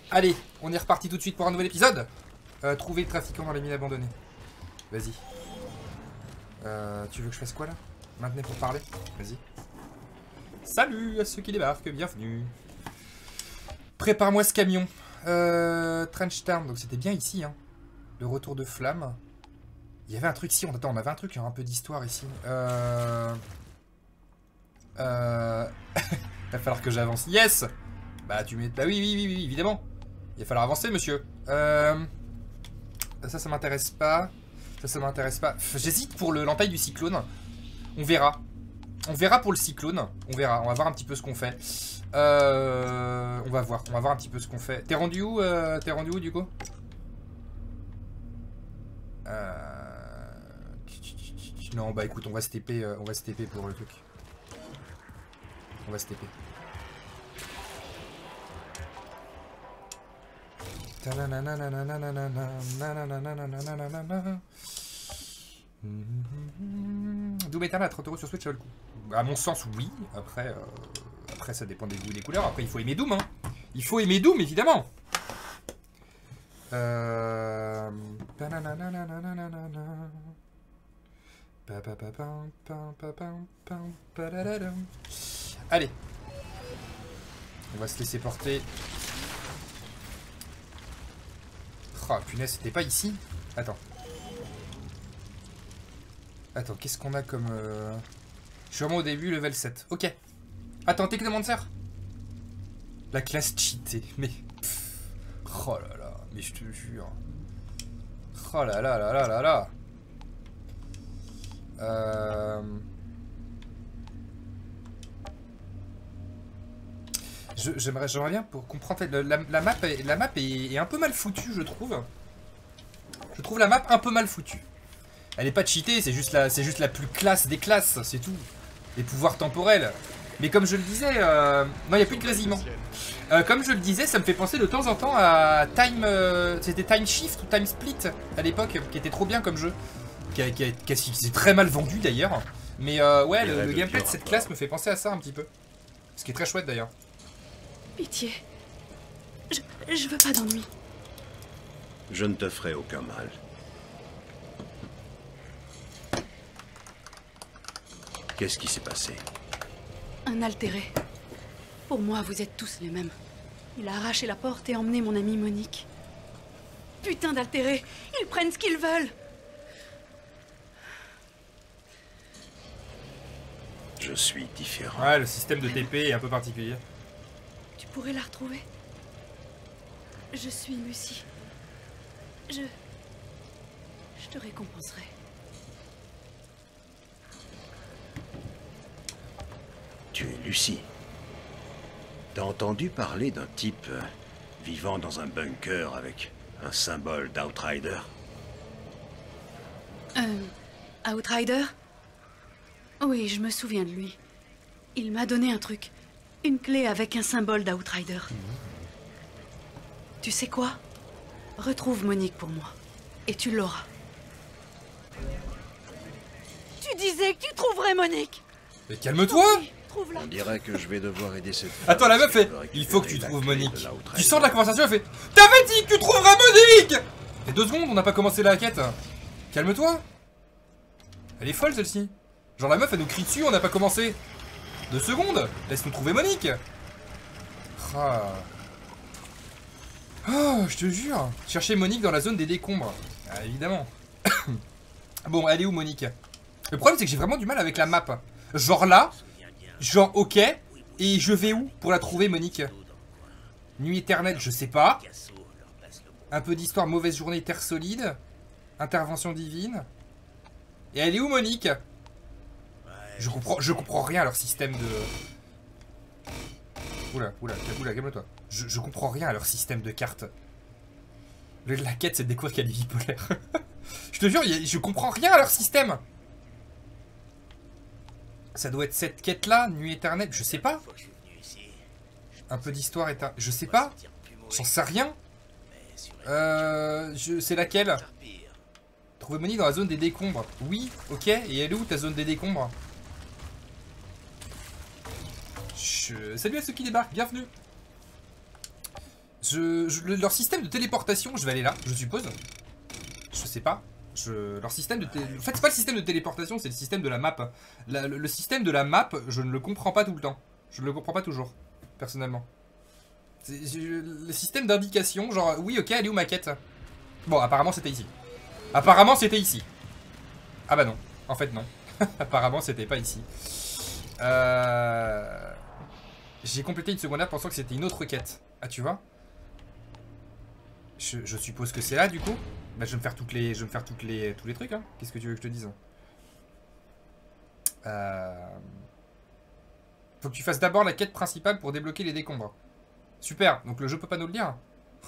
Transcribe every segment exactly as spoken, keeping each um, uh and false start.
Allez, on est reparti tout de suite pour un nouvel épisode. Euh, trouver le trafiquant dans les mines abandonnées. Vas-y. Euh, tu veux que je fasse quoi là? Maintenant pour parler? Vas-y. Salut à ceux qui débarquent, bienvenue. Prépare-moi ce camion. Euh, Trench Town, donc c'était bien ici, hein. Le retour de flamme. Il y avait un truc ici, on attend, on avait un truc, il y a un peu d'histoire ici. Euh... Euh... Il va falloir que j'avance. Yes! Bah tu mets... Bah oui, oui, oui, oui, évidemment. Il va falloir avancer, monsieur. Euh... Ça, ça m'intéresse pas. Ça, ça m'intéresse pas. J'hésite pour le l'entaille du cyclone. On verra. On verra pour le cyclone. On verra. On va voir un petit peu ce qu'on fait. Euh... On va voir. On va voir un petit peu ce qu'on fait. T'es rendu où euh... T'es rendu où, du coup? Euh... Non, bah écoute, on va se T P, euh, on va se T P pour le truc. On va se T P. Doom Eternal à trente euros sur Switch, ça vaut le coup. À mon sens, oui. Après, euh, après, ça dépend des goûts et des couleurs. Après, il faut aimer Doom, hein. Il faut aimer Doom, évidemment. Euh... Allez. On va se laisser porter. Oh punaise, c'était pas ici? Attends. Attends, qu'est-ce qu'on a comme... Euh... Je suis vraiment au début, level sept. Ok. Attends, Technomancer. La classe cheatée. Mais... Pff. Oh là là. Mais je te jure. Oh là là là là là là. Euh... J'aimerais j'aimerais bien pour comprendre. La, la, la map, est, la map est, est un peu mal foutue, je trouve. Je trouve la map un peu mal foutue. Elle est pas cheatée, c'est juste, la, juste la plus classe des classes, c'est tout. Les pouvoirs temporels. Mais comme je le disais, euh... non, il n'y a plus de grésillement. Euh, comme je le disais, ça me fait penser de temps en temps à Time... Euh... C'était Time Shift ou Time Split à l'époque, qui était trop bien comme jeu. Qui, a, qui, a, qui, a, qui s'est très mal vendu d'ailleurs. Mais euh, ouais, le, le gameplay de cette classe me fait penser à ça un petit peu. Ce qui est très chouette d'ailleurs. Pitié. Je, je veux pas d'ennui. Je ne te ferai aucun mal. Qu'est-ce qui s'est passé? Un altéré. Pour moi, vous êtes tous les mêmes. Il a arraché la porte et emmené mon amie Monique. Putain d'altérés! Ils prennent ce qu'ils veulent! Je suis différent. Ouais, le système de T P est un peu particulier. Tu pourrais la retrouver? Je suis Lucie. Je... Je te récompenserai. Tu es Lucie. T'as entendu parler d'un type euh, vivant dans un bunker avec un symbole d'Outrider? Euh... Outrider? Oui, je me souviens de lui. Il m'a donné un truc. Une clé avec un symbole d'Outrider. Mmh. Tu sais quoi? Retrouve Monique pour moi. Et tu l'auras. Tu disais que tu trouverais Monique! Mais calme-toi! Oui, trouve-la. On dirait que je vais devoir aider cette femme. Attends, la meuf fait... Il faut que tu trouves Monique. Tu sors de la conversation, elle fait... T'avais dit que tu trouveras Monique! Et deux secondes, on n'a pas commencé la quête. Calme-toi. Elle est folle celle-ci. Genre la meuf, elle nous crie dessus, on n'a pas commencé. Deux secondes. Laisse-nous trouver Monique. Ah... Oh, je te jure. Chercher Monique dans la zone des décombres. Ah, évidemment. Bon, elle est où Monique? Le problème c'est que j'ai vraiment du mal avec la map. Genre là, genre ok, et je vais où pour la trouver Monique? Nuit éternelle, je sais pas. Un peu d'histoire, mauvaise journée, terre solide. Intervention divine. Et elle est où Monique? Je comprends, je comprends rien à leur système de... Oula, oula, oula, calme-toi. Je, je comprends rien à leur système de cartes. Le, la quête, c'est de découvrir qu'elle est bipolaire. Je te jure, y a, je comprends rien à leur système. Ça doit être cette quête-là, nuit éternelle, je sais pas. Un peu d'histoire éternelle, je sais pas. J'en sais rien. Euh, c'est laquelle? Trouver Monique dans la zone des décombres. Oui, ok. Et elle est où ta zone des décombres? Je... Salut à ceux qui débarquent, bienvenue. Je, je, le, leur système de téléportation, je vais aller là, je suppose. Je sais pas. Je, leur système de télé... En fait, c'est pas le système de téléportation, c'est le système de la map. La, le, le système de la map, je ne le comprends pas tout le temps. Je ne le comprends pas toujours, personnellement. Le système d'indication, genre, oui, ok, elle est où ma quête? Bon, apparemment, c'était ici. Apparemment, c'était ici. Ah bah non. En fait, non. Apparemment, c'était pas ici. Euh... J'ai complété une secondaire pensant que c'était une autre quête. Ah, tu vois? je, je suppose que c'est là, du coup. Bah, je vais me faire toutes les, je vais me faire toutes les, tous les trucs. Hein. Qu'est-ce que tu veux que je te dise? euh... Faut que tu fasses d'abord la quête principale pour débloquer les décombres. Super. Donc le jeu peut pas nous le dire.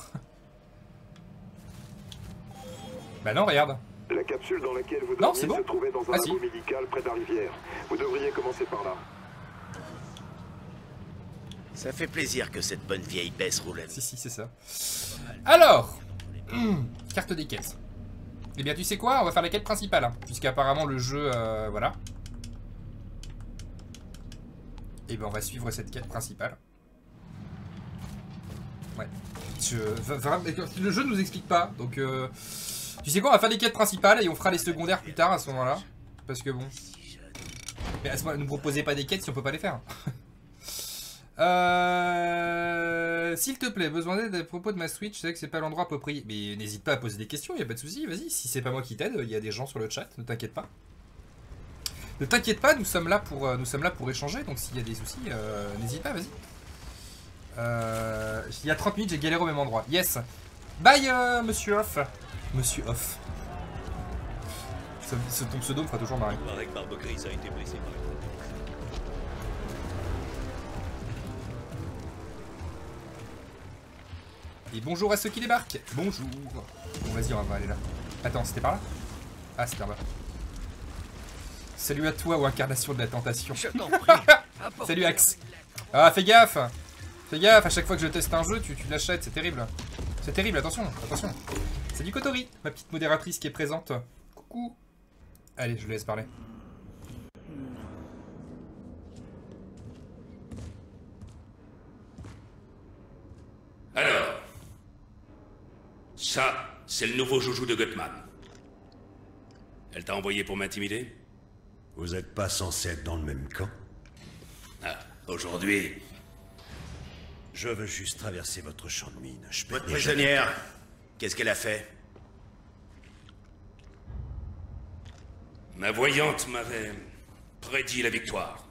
Bah non, regarde. La capsule dans laquelle vous non, dormiez bon. se trouvait dans un ah, labo si. médical près de la rivière. Vous devriez commencer par là. Ça fait plaisir que cette bonne vieille baisse roule. Si, si, c'est ça. Alors, hum, carte des quêtes. Eh bien, tu sais quoi? On va faire la quête principale. Hein, puisqu'apparemment, le jeu... Euh, voilà. Et bien, on va suivre cette quête principale. Ouais. Je, le jeu ne nous explique pas. Donc, euh, tu sais quoi? On va faire les quêtes principales et on fera les secondaires plus tard à ce moment-là. Parce que bon... Mais à ce moment-là, ne nous proposez pas des quêtes si on peut pas les faire. Euh... S'il te plaît, besoin d'aide à propos de ma Switch, je sais que c'est pas l'endroit approprié. Mais n'hésite pas à poser des questions, y a pas de souci, vas-y. Si c'est pas moi qui t'aide, il y a des gens sur le chat, ne t'inquiète pas. Ne t'inquiète pas, nous sommes là pour, euh, nous sommes là pour échanger, donc s'il y a des soucis, euh, n'hésite pas, vas-y. Euh... Il y a trente minutes, j'ai galéré au même endroit. Yes. Bye, euh, monsieur Off. Monsieur Off. Ce, ce, ton pseudo me fera toujours marrer. Il paraît que Barbe Grise a été blessé par une... Et bonjour à ceux qui débarquent. Bonjour. Bon, vas-y, on va aller là. Attends, c'était par là? Ah, c'était là-bas. Salut à toi, ou incarnation de la tentation. Je t'en prie. Salut, Axe. Ah, fais gaffe. Fais gaffe, à chaque fois que je teste un jeu, tu, tu l'achètes, c'est terrible. C'est terrible, attention, attention. Salut Kotori, ma petite modératrice qui est présente. Coucou. Allez, je le laisse parler. Alors, ça, c'est le nouveau joujou de Gutman. Elle t'a envoyé pour m'intimider? Vous êtes pas censé être dans le même camp? Ah, aujourd'hui... Je veux juste traverser votre champ de mine. Je peux Votre prisonnière, qu'est-ce qu'elle a fait? Ma voyante m'avait prédit la victoire.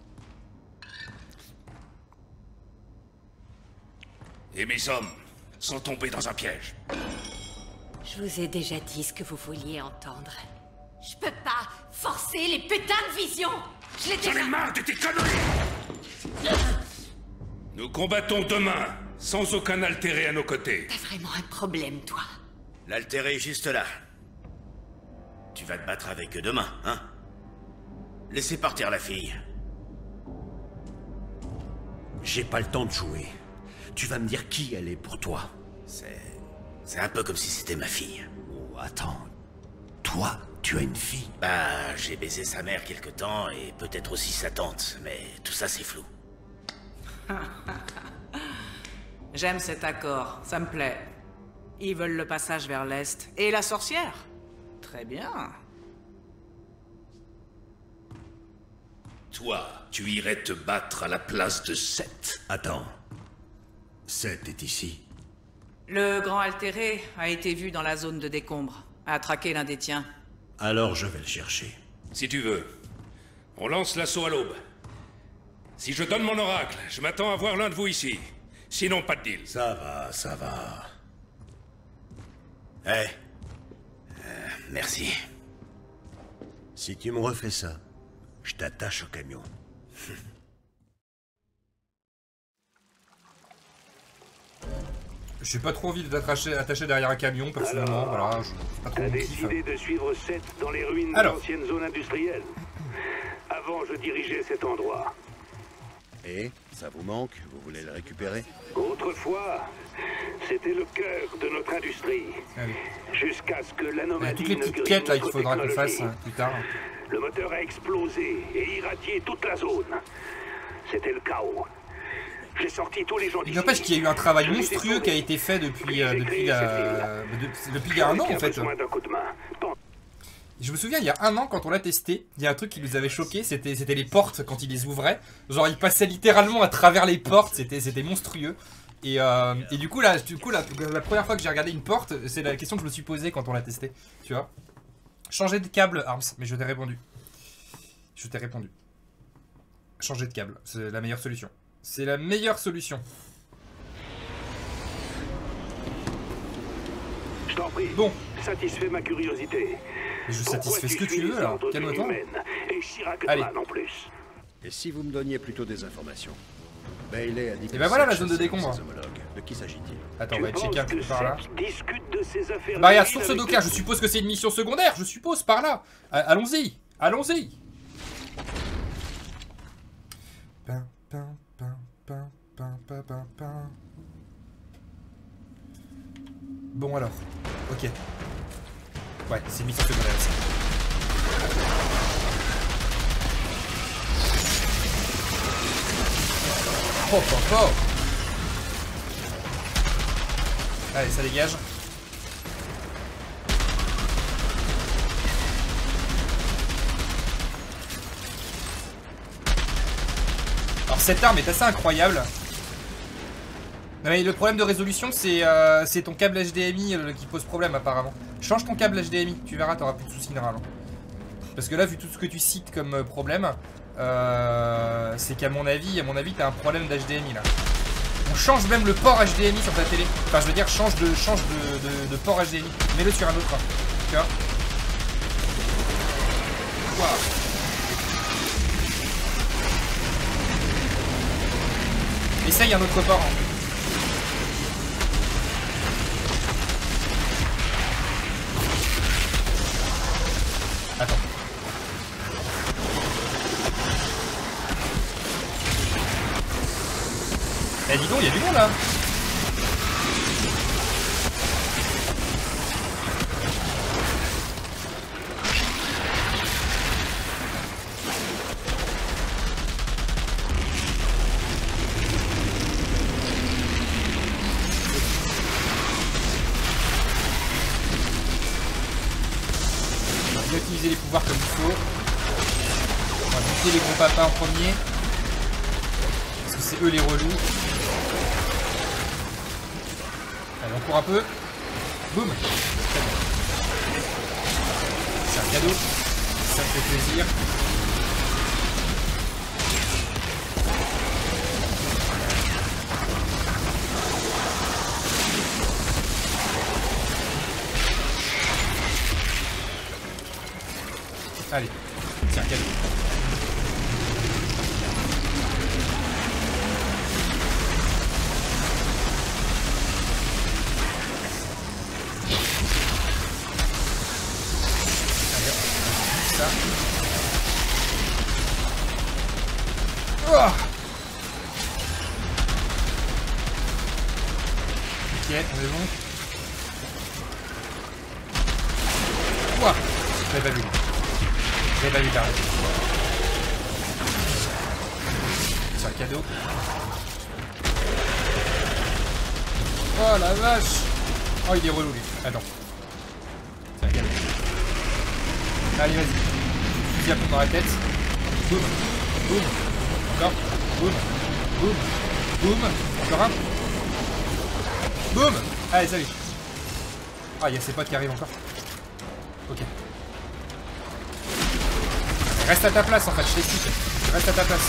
Et mes hommes sont tombés dans un piège. Je vous ai déjà dit ce que vous vouliez entendre. Je peux pas forcer les putains de visions. Je l'ai J'en déjà... ai marre de tes conneries. Nous combattons demain, sans aucun altéré à nos côtés. T'as vraiment un problème, toi. L'altéré est juste là. Tu vas te battre avec eux demain, hein? Laissez partir la fille. J'ai pas le temps de jouer. Tu vas me dire qui elle est pour toi. C'est... c'est un peu comme si c'était ma fille. Oh, attends. Toi, tu as une fille? Bah, j'ai baisé sa mère quelque temps, et peut-être aussi sa tante, mais tout ça c'est flou. J'aime cet accord, ça me plaît. Ils veulent le passage vers l'Est. Et la sorcière? Très bien. Toi, tu irais te battre à la place de Seth. Attends. Seth est ici. Le grand altéré a été vu dans la zone de décombre. A traqué l'un des tiens. Alors je vais le chercher. Si tu veux, on lance l'assaut à l'aube. Si je donne mon oracle, je m'attends à voir l'un de vous ici. Sinon, pas de deal. Ça va, ça va. Eh euh, Merci. Si tu me refais ça, je t'attache au camion. J'ai pas trop envie d'être attaché, attaché derrière un camion, personnellement. Voilà, je c'est pas trop T'as mon kiff. décidé de suivre Seth dans les ruines de Alors. l'ancienne zone industrielle. Avant, je dirigeais cet endroit. Et ça vous manque? Vous voulez le récupérer? Autrefois, c'était le cœur de notre industrie. Allez. Jusqu'à ce que Il y a l'anomalie toutes les ne petites grille quêtes là qu'il notre faudra qu'on technologie. fasse hein, plus tard. Le moteur a explosé et irradié toute la zone. C'était le chaos. J'ai sorti tous les gens Il d'ici. n'empêche qu'il y a eu un travail Je les ai monstrueux sauvés. qui a été fait depuis, euh, J'ai depuis, créé la... cette ligne-là. de- depuis il y a un an en fait. Besoin d'un coup de main. Bon. Je me souviens, il y a un an, quand on l'a testé, il y a un truc qui nous avait choqué, c'était c'était les portes quand il les ouvrait. Genre, il passait littéralement à travers les portes, c'était c'était monstrueux. Et, euh, et du coup, là, du coup la, la première fois que j'ai regardé une porte, c'est la question que je me suis posée quand on l'a testé. Tu vois, changer de câble, Arms, mais je t'ai répondu. Je t'ai répondu. Changer de câble, c'est la meilleure solution. C'est la meilleure solution. Je t'en prie. Bon. Satisfais ma curiosité. Et je Pourquoi satisfais ce que suis tu veux, les alors. ordres de Calme-toi. l'humaine Et Chirac Allez. en plus. Et si vous me donniez plutôt des informations? Bailey a dit que Et ben voilà la Seth zone de chassait décombres. ses homologues. De qui s'agit-il? Attends, on Tu va checker un penses petit que peu par là. Seth discute de ses affaires Bah regarde, de source ville d'Oka, avec- je suppose que c'est une mission secondaire, je suppose, par là. A- Allons-y, allons-y. Pin, pin, pin, pin, pin, pin, pin, pin. Bon alors, ok. Ouais, c'est une mission secondaire aussi. Oh, oh, oh. Allez, ça dégage. Alors cette arme est assez incroyable. Non, mais le problème de résolution, c'est euh, c'est ton câble H D M I euh, qui pose problème apparemment. Change ton câble H D M I, tu verras, t'auras plus de soucis normalement. Parce que là, vu tout ce que tu cites comme euh, problème, euh, c'est qu'à mon avis, à mon avis, t'as un problème d'H D M I là. On change même le port H D M I sur ta télé. Enfin, je veux dire, change de change de, de, de port H D M I. Mets-le sur un autre. Tu vois. Waouh. Essaye un autre port. Hein. Attends. Eh dis donc, il y a du monde là. On va bien utiliser les pouvoirs comme il faut. On va buter les gros papas en premier. Parce que c'est eux les relous. Allez, on court un peu. Boum. Très bien. C'est un cadeau. Ça me fait plaisir. Allez, c'est un cadeau. Ça. Oh, ok, on est bon. Ouah, je l'avais pas vu. Je l'avais pas vu carrément. C'est un cadeau. Oh la vache. Oh, il est relou lui. Attends. C'est un cadeau. Allez, vas-y. Fusil à pompe dans la tête. Boum. Boum. Encore. Boum. Boum. Boum. Encore un. Boum. Allez, salut. Ah, il y a ses potes qui arrivent encore. Ok. Reste à ta place en fait, je t'explique. Reste à ta place.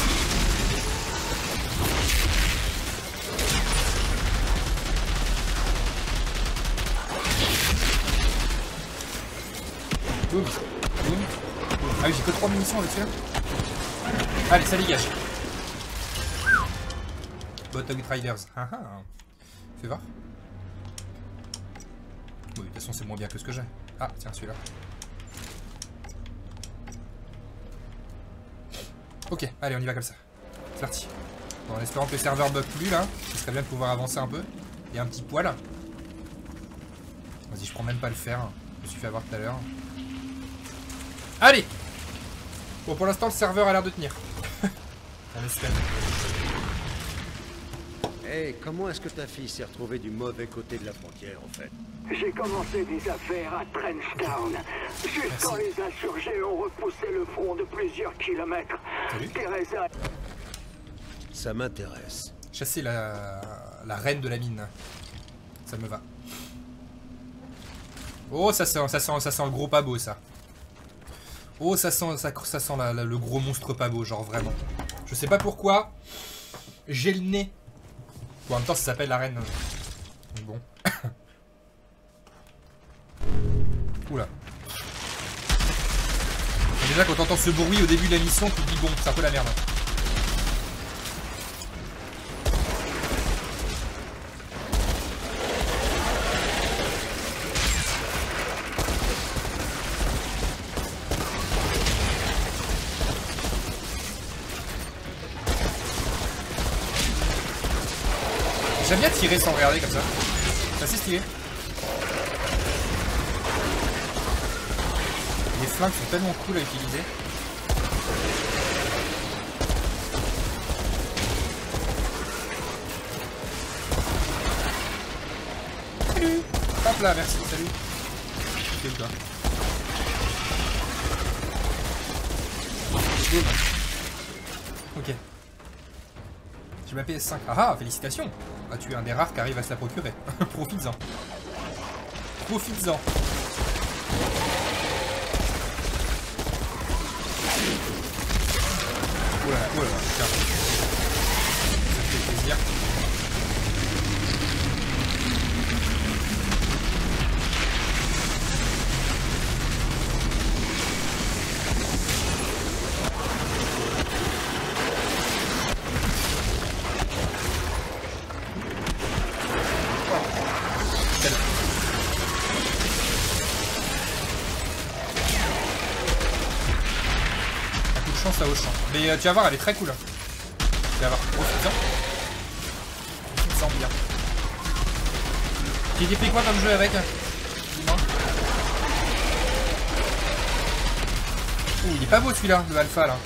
Boum. Boum. Ah oui, j'ai que trois munitions avec celui-là. Allez, ça dégage. Bottom Riders. Ah ah. Fais voir. Oui, de toute façon, c'est moins bien que ce que j'ai. Ah, tiens, celui-là. Ok, allez, on y va comme ça. C'est parti. Bon, en espérant que le serveur bug plus là. Ce serait bien de pouvoir avancer un peu. Il y a un petit poil. Vas-y, je prends même pas le fer. Je me suis fait avoir tout à l'heure. Allez. Bon, pour l'instant, le serveur a l'air de tenir. On espère. Hey, comment est-ce que ta fille s'est retrouvée du mauvais côté de la frontière, en fait? J'ai commencé des affaires à Trenchtown, jusqu'à les insurgés ont repoussé le front de plusieurs kilomètres. Teresa... Ça m'intéresse. Chasser la... la reine de la mine. Ça me va. Oh, ça sent, ça sent, ça sent le gros pas beau, ça. Oh, ça sent, ça, ça sent la, la, le gros monstre pas beau, genre vraiment. Je sais pas pourquoi. J'ai le nez. Bon, en même temps, ça s'appelle la reine. Bon. Oula. Déjà, quand t'entends ce bruit au début de la mission, tu te dis bon, c'est un peu la merde. J'aime bien tirer sans regarder comme ça. C'est assez stylé. Les flingues sont tellement cool à utiliser. Salut. Hop là, merci, salut. T'es où toi? Ok. J'ai ma P S cinq. Ah ah, félicitations. Ah, tu es un des rares qui arrive à se la procurer. Profites-en. Profites-en. Oula, oula, tiens. Ça me fait plaisir. Ça au champ. Mais euh, tu vas voir, elle est très cool. Tu vas voir, profites-en. Profites-en bien. J'ai pris quoi comme jeu avec? Dis-moi. Ouh, il est pas beau celui-là, le alpha là.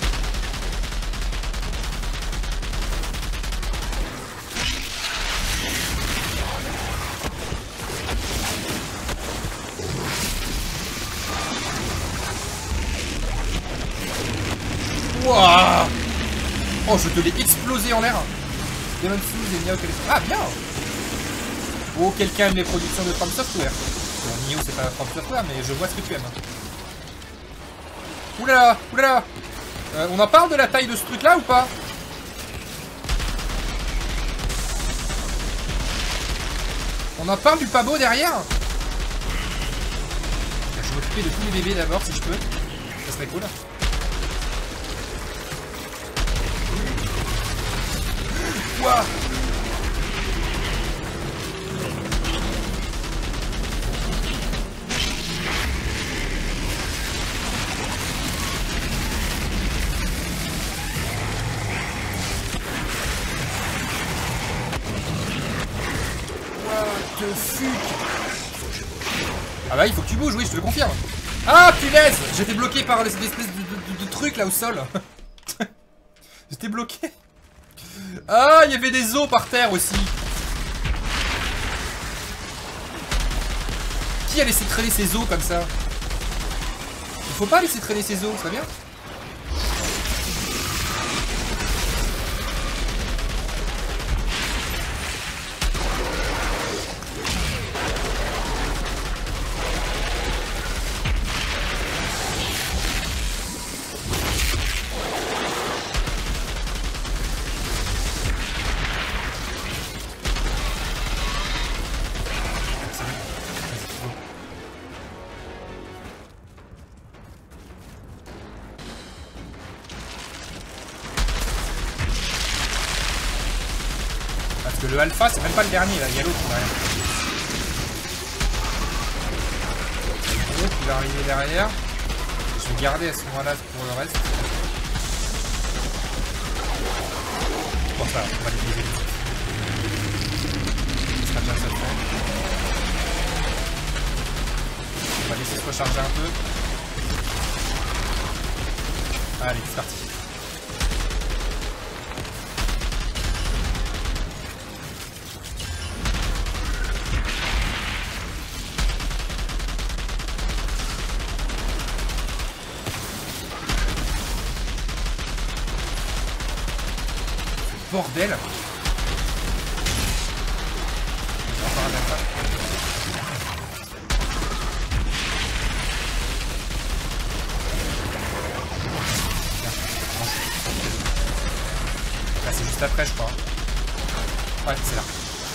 Wouah! Oh, je te l'ai explosé en l'air. Demon Souls et Nioh Téléphone. Ah, bien! Oh, quelqu'un aime les productions de From Software. Bon, Nioh, c'est pas From Software, mais je vois ce que tu aimes. Oulala! Oulala! Euh, on en parle de la taille de ce truc-là ou pas? On en parle du pas beau derrière? Je vais m'occuper de tous les bébés d'abord, si je peux. Ça serait cool. Ouah. What the fuck? Ah bah il faut que tu bouges, oui je te le confirme. Ah punaise, j'étais bloqué par l'espèce de, de, de, de truc là au sol. J'étais bloqué. Ah, il y avait des os par terre aussi. Qui a laissé traîner ses os comme ça? Il faut pas laisser traîner ses os, ça va bien? Parce que le alpha c'est même pas le dernier là, il y a l'autre derrière. L'autre il va arriver derrière. Je vais garder à ce moment là pour le reste. Bon ça, on va les viser. Ce sera déjà ça de fait. On va laisser se recharger un peu. Allez, c'est parti. bordel. Encore un attaque. Là c'est juste après je crois. Ouais c'est là.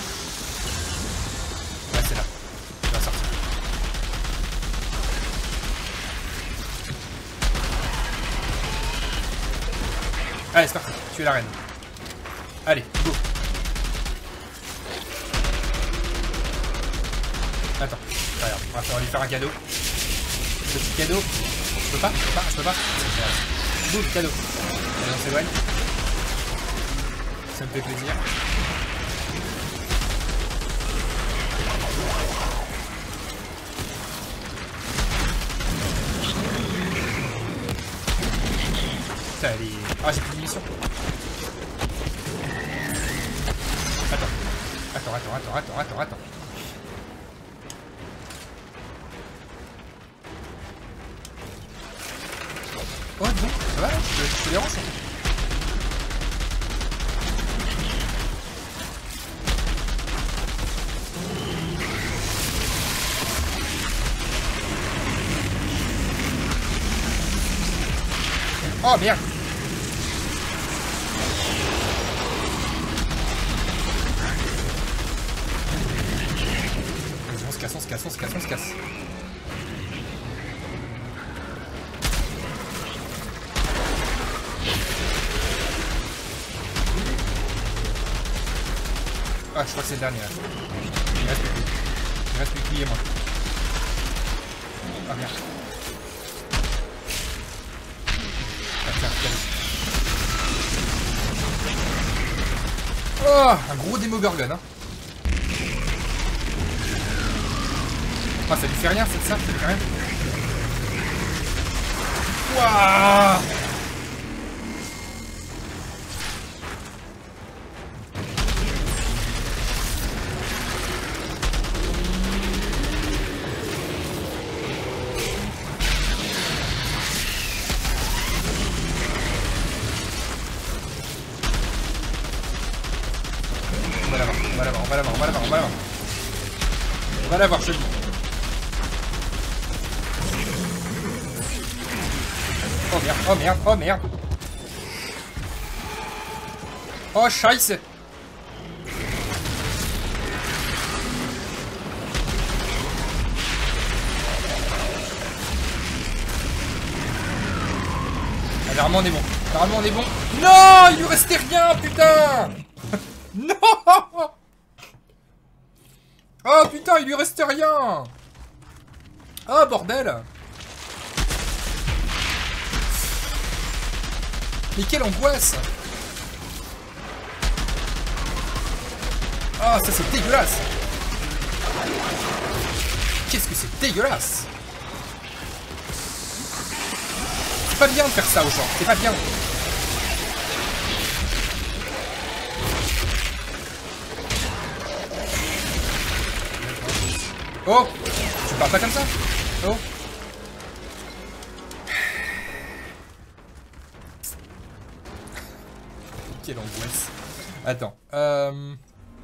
Ouais c'est là. Je vais sortir. Allez c'est parti, tu es la reine. Allez, go. Attends, regarde, on va faire- on va lui faire un cadeau. Petit cadeau. Je peux pas, je peux pas, je peux pas. Boum, cadeau. Allez, on s'éloigne. Ça me fait plaisir. Putain, elle est... Ah, j'ai plus de munitions. Attends. Attends, attends, attends, attends, attends, attends. Oh, bon, ça va, je, je te dérange. Oh merde. Vas-y, on se casse, on se casse, on se casse, on se casse. Ah, je crois que c'est le dernier là. Il reste plus que lui. Il reste plus que lui et moi. Ah merde. Ah, tiens, tiens. Oh, un gros démogorgon hein. Ah, ça lui fait rien, c'est ça, ça lui fait rien. Wouah. On va l'avoir, on va l'avoir, on va l'avoir, on va l'avoir, on va l'avoir. On va l'avoir, je le dis. Oh merde, oh merde, oh merde. Oh scheisse. Allez, normalement on est bon. Normalement on est bon. Non, il lui restait rien, putain. Non. Oh putain, il lui restait rien. Oh bordel. Mais quelle angoisse. Ah, ça c'est dégueulasse. Qu'est-ce que c'est dégueulasse. C'est pas bien de faire ça aux gens, c'est pas bien. Oh, tu parles pas comme ça. Oh. Quelle angoisse. Attends. Euh...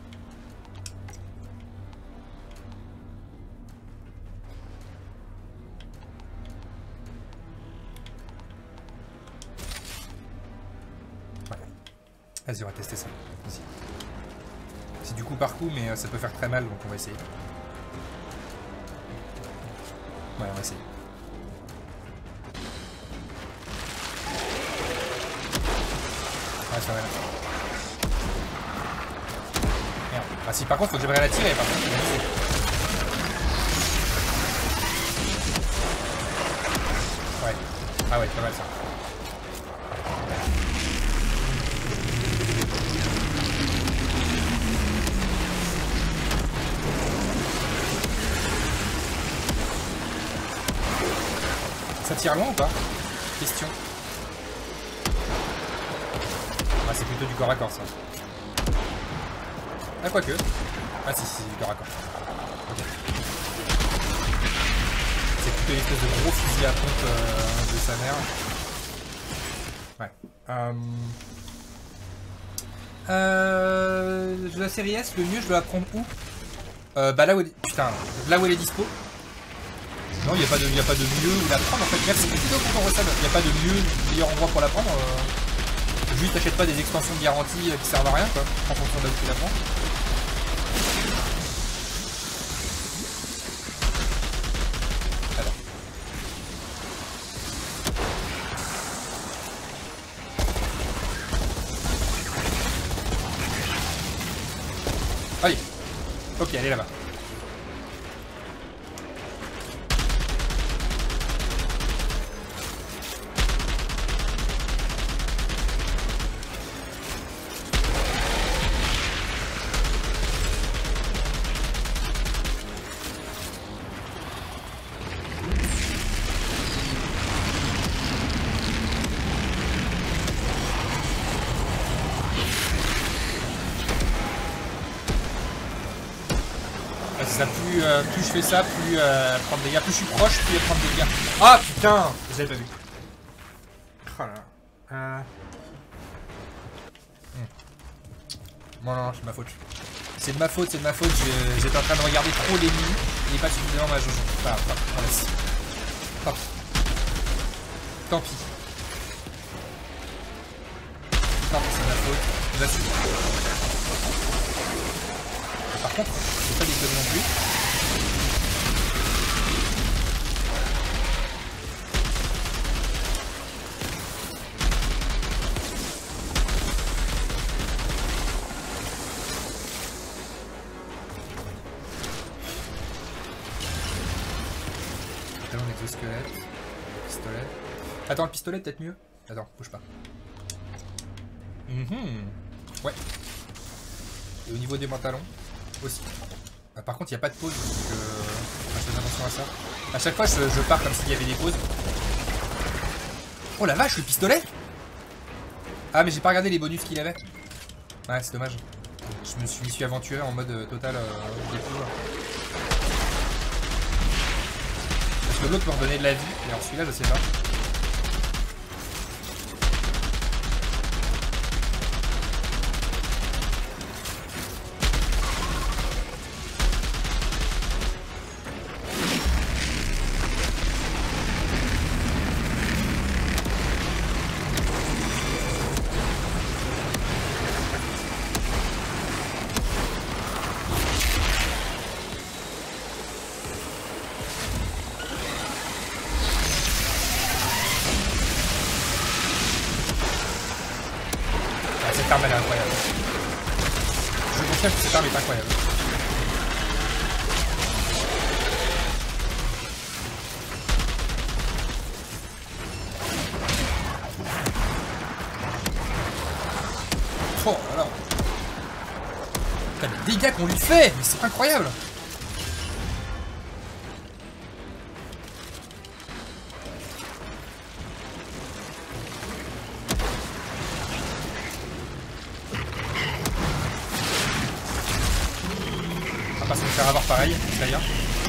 Ouais. Vas-y, on va tester ça. Vas-y. C'est du coup par coup, mais ça peut faire très mal, donc on va essayer. Ouais, on va essayer. Ouais, c'est vrai là. Merde. Ah si, par contre, faut que j'aimerais la tirer, par contre. Ouais. Ah ouais, pas mal ça. Ça tire loin ou pas? Question. Ah, c'est plutôt du corps à corps ça. Ah, quoique. Ah, si, si, c'est du corps à corps. Ok. C'est plutôt une espèce de gros fusil à pompe euh, de sa mère. Ouais. Euh... Euh... De la série S, le mieux, je dois la prendre où? euh, Bah là où elle est... Putain, là où elle est dispo. Non, il n'y a, a pas de mieux où la prendre en fait. Merci plutôt pour ton recel. Il n'y a pas de mieux, meilleur endroit pour la prendre. Euh... Juste t'achètes pas des extensions de garantie qui servent à rien quoi. En fonction de là où tu la prends. Alors. Allez. Ok, elle est là-bas. Ça, plus, euh, plus je fais ça, plus euh, prendre des dégâts. Plus je suis proche, plus elle prend des dégâts. Ah putain, je l'avais pas vu. Oh là là. Euh... Hmm. Bon non, non, c'est de ma faute. C'est de ma faute, c'est de ma faute. J'étais en train de regarder trop l'ennemi. Il n'est pas suffisamment ma jojo. Enfin, enfin, voilà. Tant pis. Tant pis. Tant pis, c'est de ma faute. J'assume. Par contre, c'est pas des conneries non plus. Talon d'exosquelette. Pistolet. Attends, le pistolet peut-être mieux. Attends, bouge pas. Mm-hmm. Ouais. Et au niveau des pantalons aussi. Ah, par contre, il n'y a pas de pause, donc euh, je fais attention à ça. A chaque fois, je, je pars comme s'il y avait des pauses. Oh la vache, le pistolet! Ah, mais j'ai pas regardé les bonus qu'il avait. Ouais, c'est dommage. Je me suis, m'y suis aventuré en mode euh, total euh, découvre. Parce que l'autre peut redonner de la vie, et alors celui-là, je sais pas. Cette arme elle est incroyable. Je confirme que cette arme est incroyable. Oh là là. Putain, les dégâts qu'on lui fait, mais c'est incroyable. On va pas se faire avoir pareil, d'ailleurs.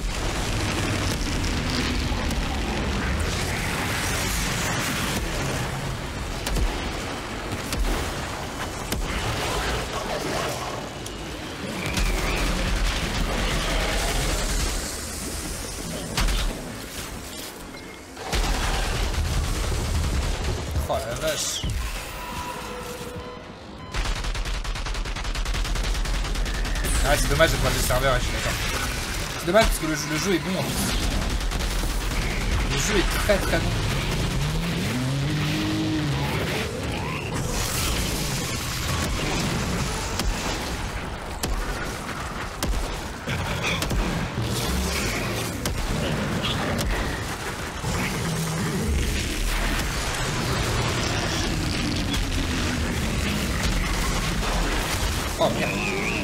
Oh la vache. Ah, c'est dommage de prendre le serveur, je suis d'accord. C'est dommage parce que le jeu, le jeu est bon en plus. Le jeu est très très bon. Oh merde.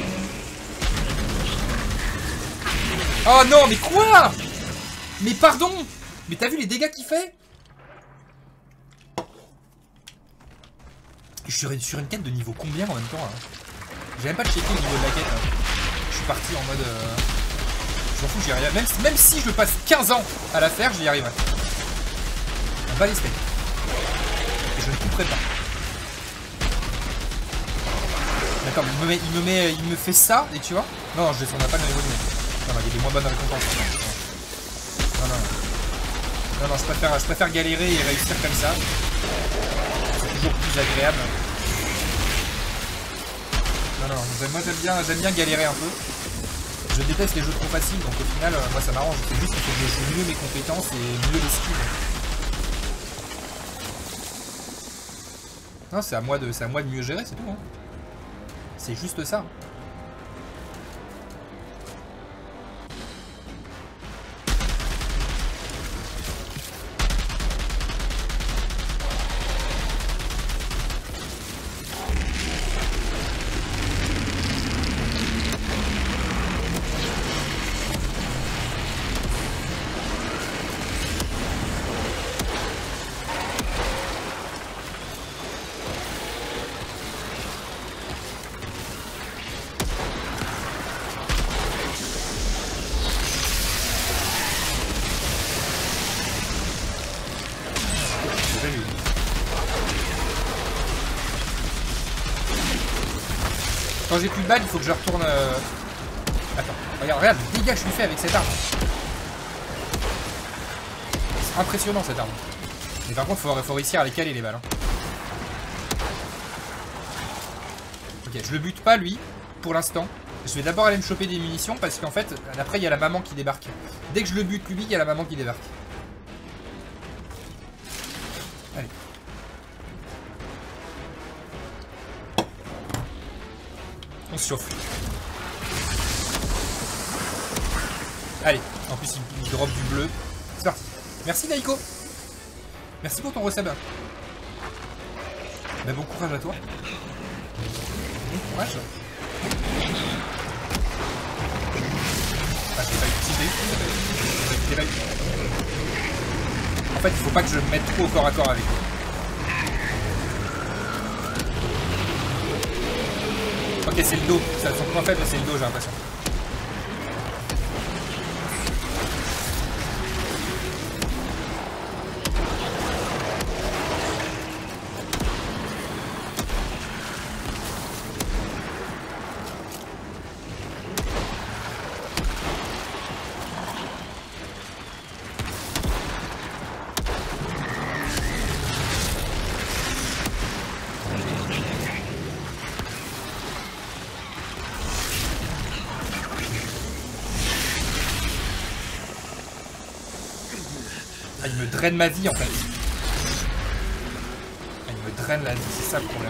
Oh non, mais quoi? Mais pardon. Mais t'as vu les dégâts qu'il fait? Je suis sur une quête de niveau combien en même temps hein? J'ai même pas checké le niveau de la quête hein. Je suis parti en mode... Euh... Je m'en fous, j'y arrive. Même, même si je passe quinze ans à la faire, j'y arriverai. On bat les steaks. Et je ne couperai pas. Attends, il me, met, il, me met, il me fait ça, et tu vois. Non, je descendrai pas le niveau du mec. Non, non, il y a des moins bonnes récompenses. Non, non, non. Non, non, je préfère, je préfère galérer et réussir comme ça. C'est toujours plus agréable. Non, non, moi j'aime bien, j'aime bien galérer un peu. Je déteste les jeux trop faciles, donc au final, euh, moi ça m'arrange. C'est juste qu'il faut que je joue mieux mes compétences et mieux les skills. Non, c'est à moi de, c'est à moi de mieux gérer, c'est tout. Hein. C'est juste ça. Quand j'ai plus de balles, il faut que je retourne... Euh... Attends, regarde, regarde, le dégât que je lui fais avec cette arme. C'est impressionnant cette arme. Mais par contre, il faut, faut réussir à les caler les balles. Hein. Ok, je le bute pas lui, pour l'instant. Je vais d'abord aller me choper des munitions parce qu'en fait, après il y a la maman qui débarque. Dès que je le bute lui, il y a la maman qui débarque. Allez. On se chauffe. Allez, en plus il, il drop du bleu. C'est parti. Merci Naiko. Merci pour ton resub. Bah, bon courage à toi. Bon courage. Ah, je l'ai pas utilisé. Je l'ai pas utilisé. En fait, il faut pas que je me mette trop au corps à corps avec lui. Ok, c'est le dos. Ça, son point faible, c'est le dos, j'ai l'impression. Ah, il me draine ma vie en fait. Ah, il me draine la vie, c'est ça le problème.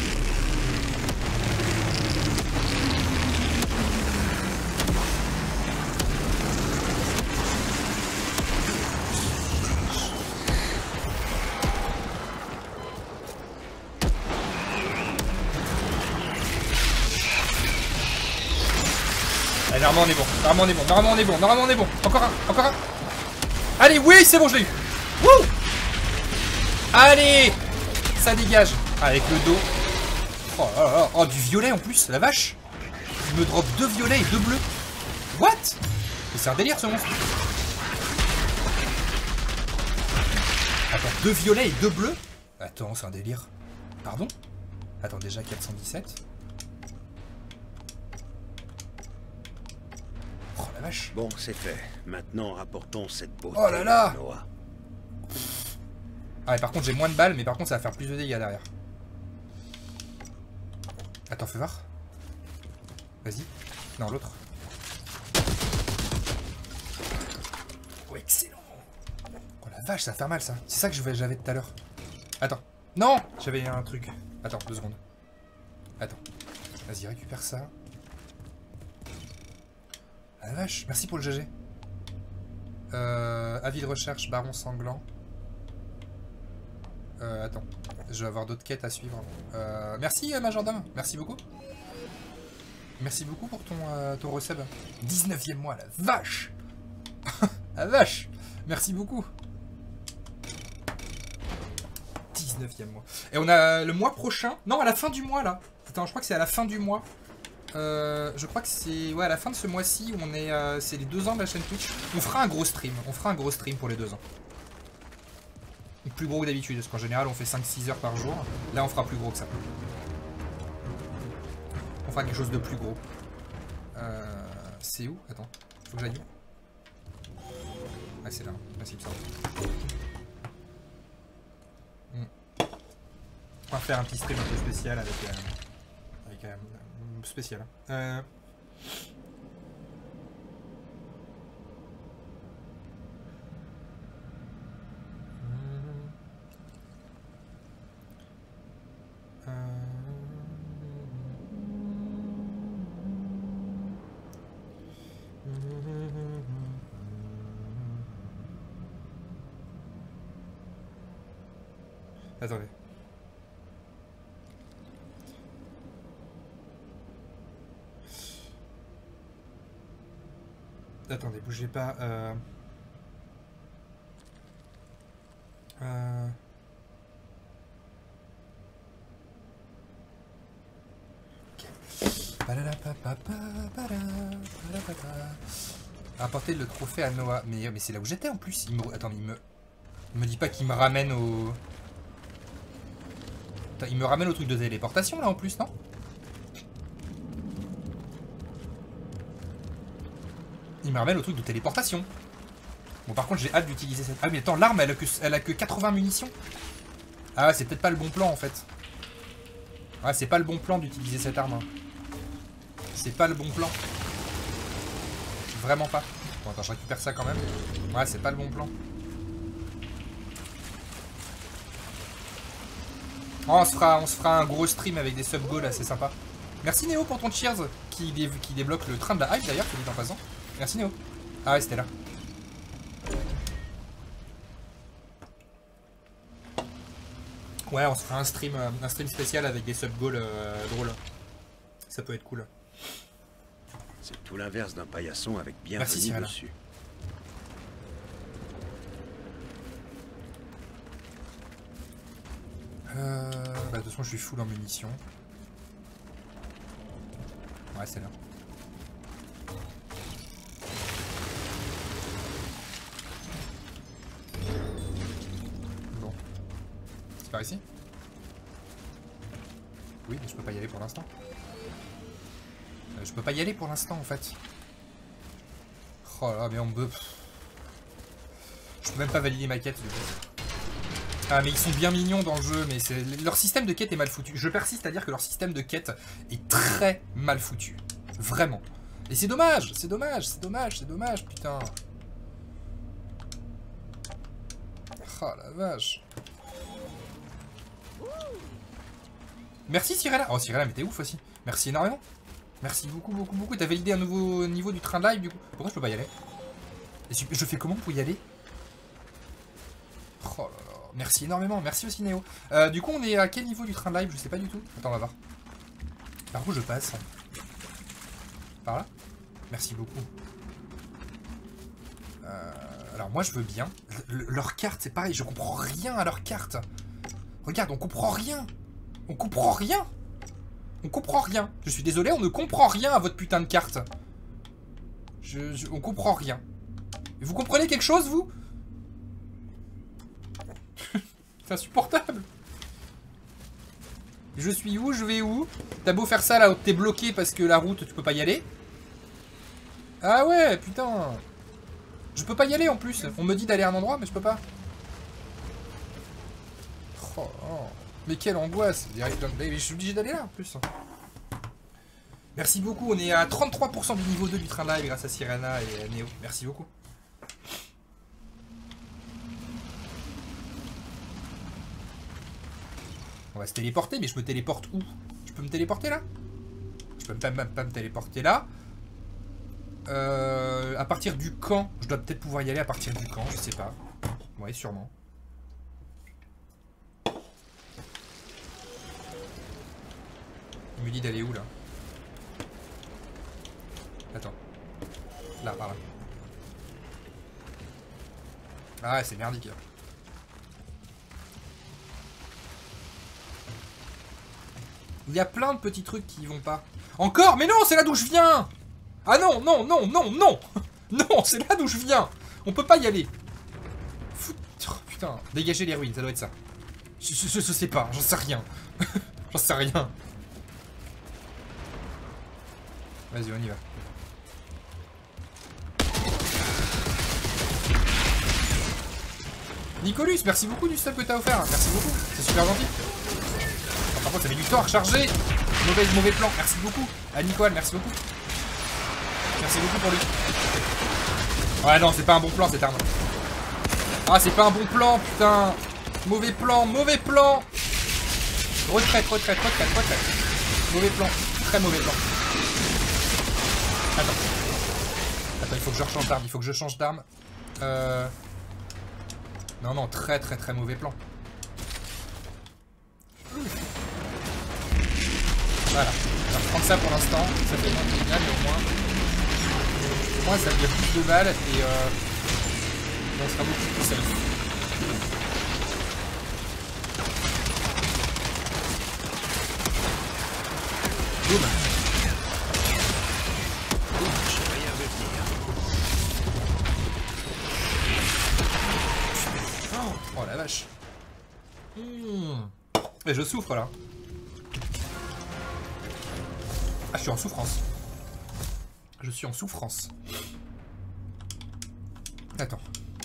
Allez, normalement on est bon, normalement on est bon, normalement on est bon, normalement on est bon. Encore un, encore un. Allez, oui, c'est bon, je l'ai eu. Wouh! Allez! Ça dégage. Ah, avec le dos. Oh, oh, oh, oh, du violet en plus, la vache. Il me drop deux violets et deux bleus. What? C'est un délire ce monstre. Attends, deux violets et deux bleus? Attends, c'est un délire. Pardon? Attends, déjà quatre cent dix-sept. Oh la vache. Bon, c'est fait. Maintenant, rapportons cette beauté. Oh là là! Noah. Ah, et par contre, j'ai moins de balles, mais par contre, ça va faire plus de dégâts derrière. Attends, fais voir. Vas-y. Non, l'autre. Oh, excellent. Oh la vache, ça va faire mal, ça. C'est ça que j'avais tout à l'heure. Attends. Non! J'avais un truc. Attends, deux secondes. Attends. Vas-y, récupère ça. Ah la vache, merci pour le G G. Euh, avis de recherche, baron sanglant. Euh, attends, je vais avoir d'autres quêtes à suivre. Euh, merci, euh, majordome, merci beaucoup. Merci beaucoup pour ton, euh, ton resub. dix-neuvième mois, la vache. La vache. Merci beaucoup. dix-neuvième mois. Et on a le mois prochain. Non, à la fin du mois, là. Attends, je crois que c'est à la fin du mois. Euh, je crois que c'est ouais, à la fin de ce mois-ci, on est, euh, c'est les deux ans de la chaîne Twitch. On fera un gros stream. On fera un gros stream pour les deux ans. Plus gros que d'habitude, parce qu'en général, on fait cinq six heures par jour. Là, on fera plus gros que ça. On fera quelque chose de plus gros. Euh, c'est où? Attends, faut que j'aille où? Ah, c'est là. Merci, ça. Mm. On va faire un petit stream un peu spécial avec... Euh, avec euh, spécial. Euh... Attendez. Attendez, bougez pas. Euh... Euh... Apporter le trophée à Noah. Mais, mais c'est là où j'étais en plus. Il me... Attends, il me... Il me dit pas qu'il me ramène au... Il me ramène au truc de téléportation là en plus, non? Il me ramène au truc de téléportation. Bon, par contre, j'ai hâte d'utiliser cette... Ah, mais attends, l'arme, elle a que, elle a que quatre-vingts munitions. Ah, c'est peut-être pas le bon plan en fait. Ouais, c'est pas le bon plan d'utiliser cette arme. Hein. C'est pas le bon plan. Vraiment pas. Bon, attends, je récupère ça quand même. Ouais, c'est pas le bon plan. Oh, on, se fera, on se fera un gros stream avec des sub-go là, c'est sympa. Merci Néo pour ton cheers qui, dé qui débloque le train de la hype d'ailleurs, qui dit en passant. Merci Néo. Ah ouais, c'était là. Ouais, on se fera un stream, euh, un stream spécial avec des sub-goals euh, drôles. Ça peut être cool. C'est tout l'inverse d'un paillasson avec bien Merci, dessus. Euh, bah, de toute façon, je suis full en munitions. Ouais, c'est là. Bon. C'est par ici? Oui, mais je peux pas y aller pour l'instant. Euh, je peux pas y aller pour l'instant, en fait. Oh là, mais on me... Je peux même pas valider ma quête, du coup. Ah mais ils sont bien mignons dans le jeu, mais leur système de quête est mal foutu. Je persiste à dire que leur système de quête est très mal foutu. Vraiment. Et c'est dommage, c'est dommage, c'est dommage, c'est dommage, putain. Oh la vache. Merci Cyrella. Oh Cyrella, mais t'es ouf aussi. Merci énormément. Merci beaucoup, beaucoup, beaucoup. T'as validé un nouveau niveau du train de live du coup. Pourquoi je peux pas y aller? Et je fais comment pour y aller? Oh là là. Merci énormément, merci aussi Néo. Euh, du coup on est à quel niveau du train de live? Je sais pas du tout. Attends, on va voir. Par où je passe? Par là? Merci beaucoup. Euh, alors moi je veux bien. Le, leur carte c'est pareil, je comprends rien à leur carte. Regarde, on comprend rien. On comprend rien. On comprend rien. Je suis désolé, on ne comprend rien à votre putain de carte. Je, je, on comprend rien. Et vous comprenez quelque chose vous? C'est insupportable. Je suis où? Je vais où? T'as beau faire ça là, t'es bloqué parce que la route, tu peux pas y aller. Ah ouais, putain. Je peux pas y aller en plus. On me dit d'aller à un endroit, mais je peux pas. Oh, oh. Mais quelle angoisse. Je suis obligé d'aller là en plus. Merci beaucoup. On est à trente-trois pour cent du niveau deux du train live grâce à Sirena et à Néo. Merci beaucoup. On va se téléporter, mais je me téléporte où? Je peux me téléporter là? Je peux même pas, pas me téléporter là. Euh, à partir du camp, je dois peut-être pouvoir y aller à partir du camp, je sais pas. Ouais, sûrement. Il me dit d'aller où là? Attends. Là, par là. Ah ouais, c'est merdique là. Il y a plein de petits trucs qui vont pas. Encore? Mais non, c'est là d'où je viens! Ah non, non, non, non, non! Non, c'est là d'où je viens! On peut pas y aller. Fout... Oh, putain, dégager les ruines, ça doit être ça. Je, je, je sais pas, j'en sais rien. J'en sais rien. Vas-y, on y va. Nicolas, merci beaucoup du sub que t'as offert. Merci beaucoup, c'est super gentil. Oh, par contre, ça fait du temps à recharger. Mauvais, mauvais plan, merci beaucoup. À Nicolas, merci beaucoup. Merci beaucoup pour lui. Ouais, non, c'est pas un bon plan, cette arme. Ah, c'est pas un bon plan, putain. Mauvais plan, mauvais plan. Retraite, retraite, retraite, retraite. Mauvais plan, très mauvais plan. Attends. Attends, il faut que je rechange d'arme, il faut que je change d'arme. Euh... Non, non, très très très mauvais plan. Voilà, on va reprendre ça pour l'instant. Ça fait moins de dégâts, mais au moins... Au moins ça fait plus de balles et euh... on sera beaucoup plus safe. Boum. Oh la vache. Mmh. Et je souffre là. Ah, je suis en souffrance. Je suis en souffrance. Attends.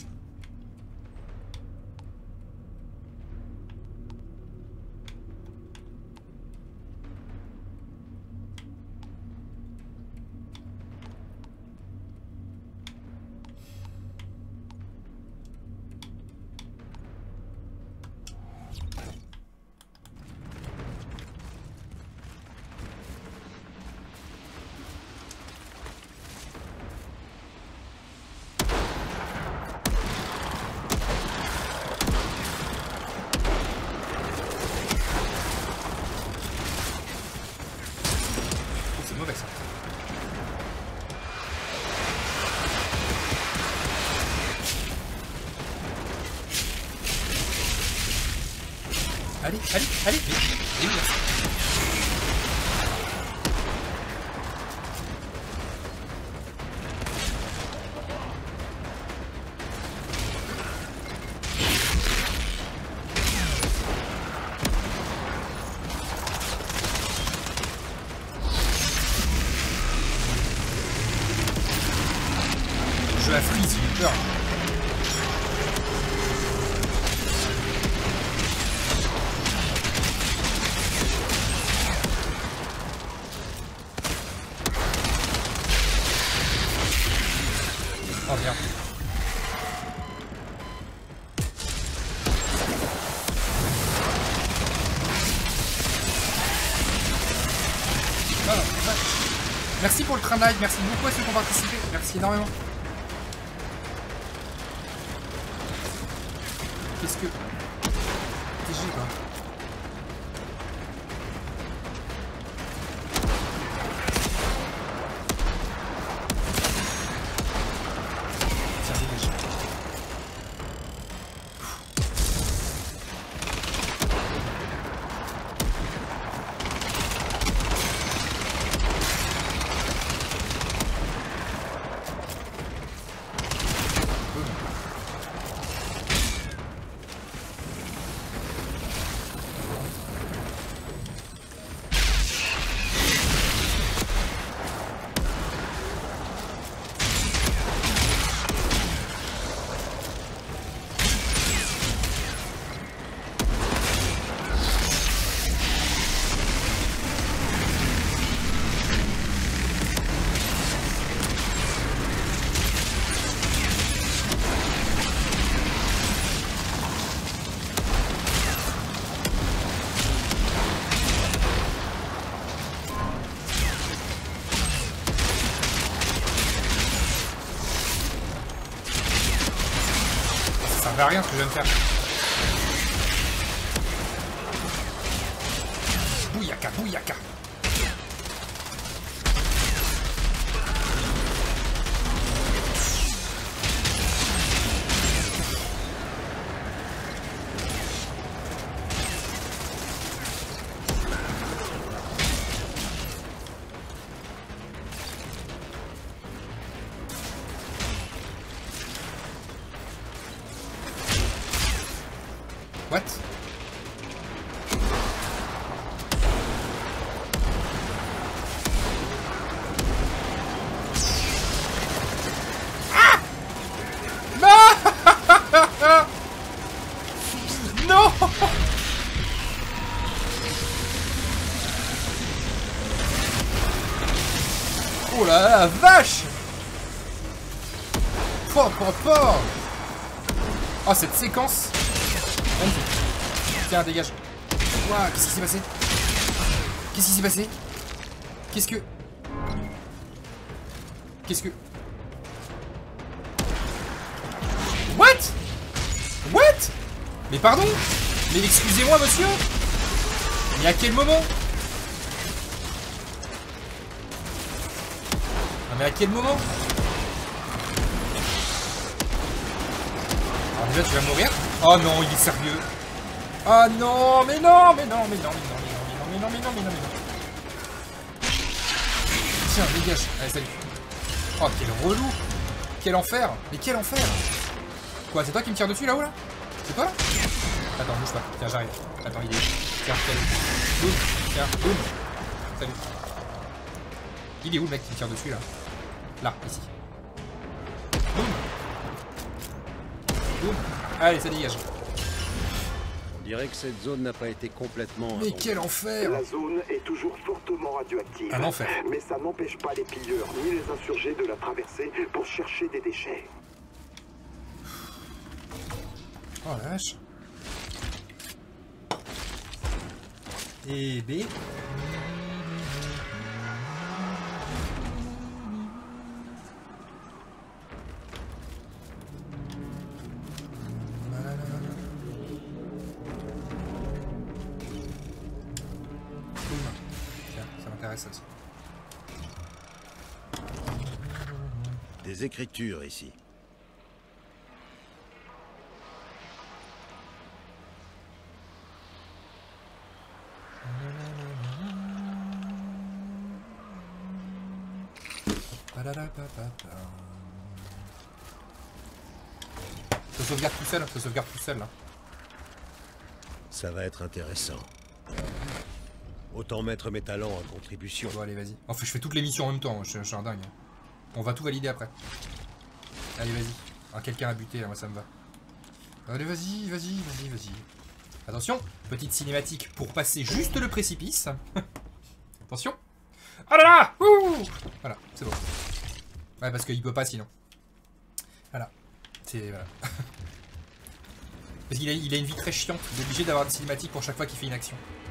Allez, allez, allez, allez, merci. Je la frise, j'ai peur. Oh merde. Oh, merci pour le train live, merci beaucoup à ceux qui ont participé, merci énormément. Qu'est-ce que... T G quoi. Ça servait à rien ce que je viens de faire. Bouyaka, bouyaka. What? Po, po, po. Oh, cette séquence. Tiens, dégage. Ouah, qu'est-ce qui s'est passé? Qu'est-ce qui s'est passé? Qu'est-ce que... Qu'est-ce que... What? What? Mais pardon? Mais excusez-moi, monsieur? Mais à quel moment? Ah, mais à quel moment? Alors déjà, tu vas mourir? Oh non, il est sérieux. Ah non, mais non, mais non, mais non, mais non, mais non, mais non, mais non, mais non, mais non. Tiens, dégage. Allez, salut. Oh, quel relou. Quel enfer. Mais quel enfer. Quoi, c'est toi qui me tire dessus là-haut là? C'est toi là? Attends, bouge pas. Tiens, j'arrive. Attends, il est... Tiens, salut. Boum. Tiens, boum. Salut. Il est où le mec qui me tire dessus là? Là, ici. Boum. Boum. Allez, ça dégage. On dirait que cette zone n'a pas été complètement... Mais quel enfer. La zone est toujours fortement radioactive. Un enfer. Mais ça n'empêche pas les pilleurs ni les insurgés de la traverser pour chercher des déchets. Oh la vache. Et B. Tiens, ça m'intéresse ça aussi. Des écritures ici. Ça sauvegarde tout seul, ça sauvegarde tout seul là. Ça va être intéressant. Autant mettre mes talents en contribution. Bon allez vas-y. Enfin je fais toutes les missions en même temps, je, je suis un dingue. On va tout valider après. Allez vas-y. Ah, quelqu'un a buté là, moi ça me va. Allez vas-y, vas-y, vas-y, vas-y. Attention, petite cinématique pour passer juste le précipice. Attention. Oh là là. Ouh. Voilà, c'est bon. Ouais parce qu'il peut pas sinon. Voilà. C'est... Voilà. Parce qu'il a, il a une vie très chiante, il est obligé d'avoir des cinématiques pour chaque fois qu'il fait une action.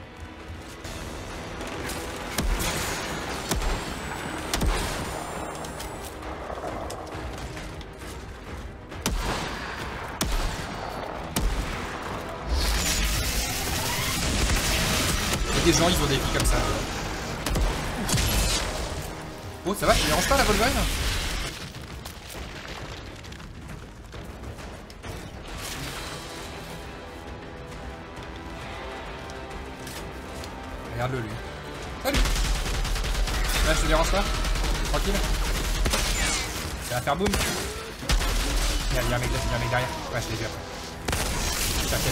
Et des gens ils ont des vies comme ça. Oh ça va, ça dérange pas la Wolverine? Regarde-le lui. Salut. Là je te dérange pas? Tranquille. Ça va faire boum. Il y a, il y a un mec, il y a un mec derrière. Ouais je l'ai vu après. T'inquiète.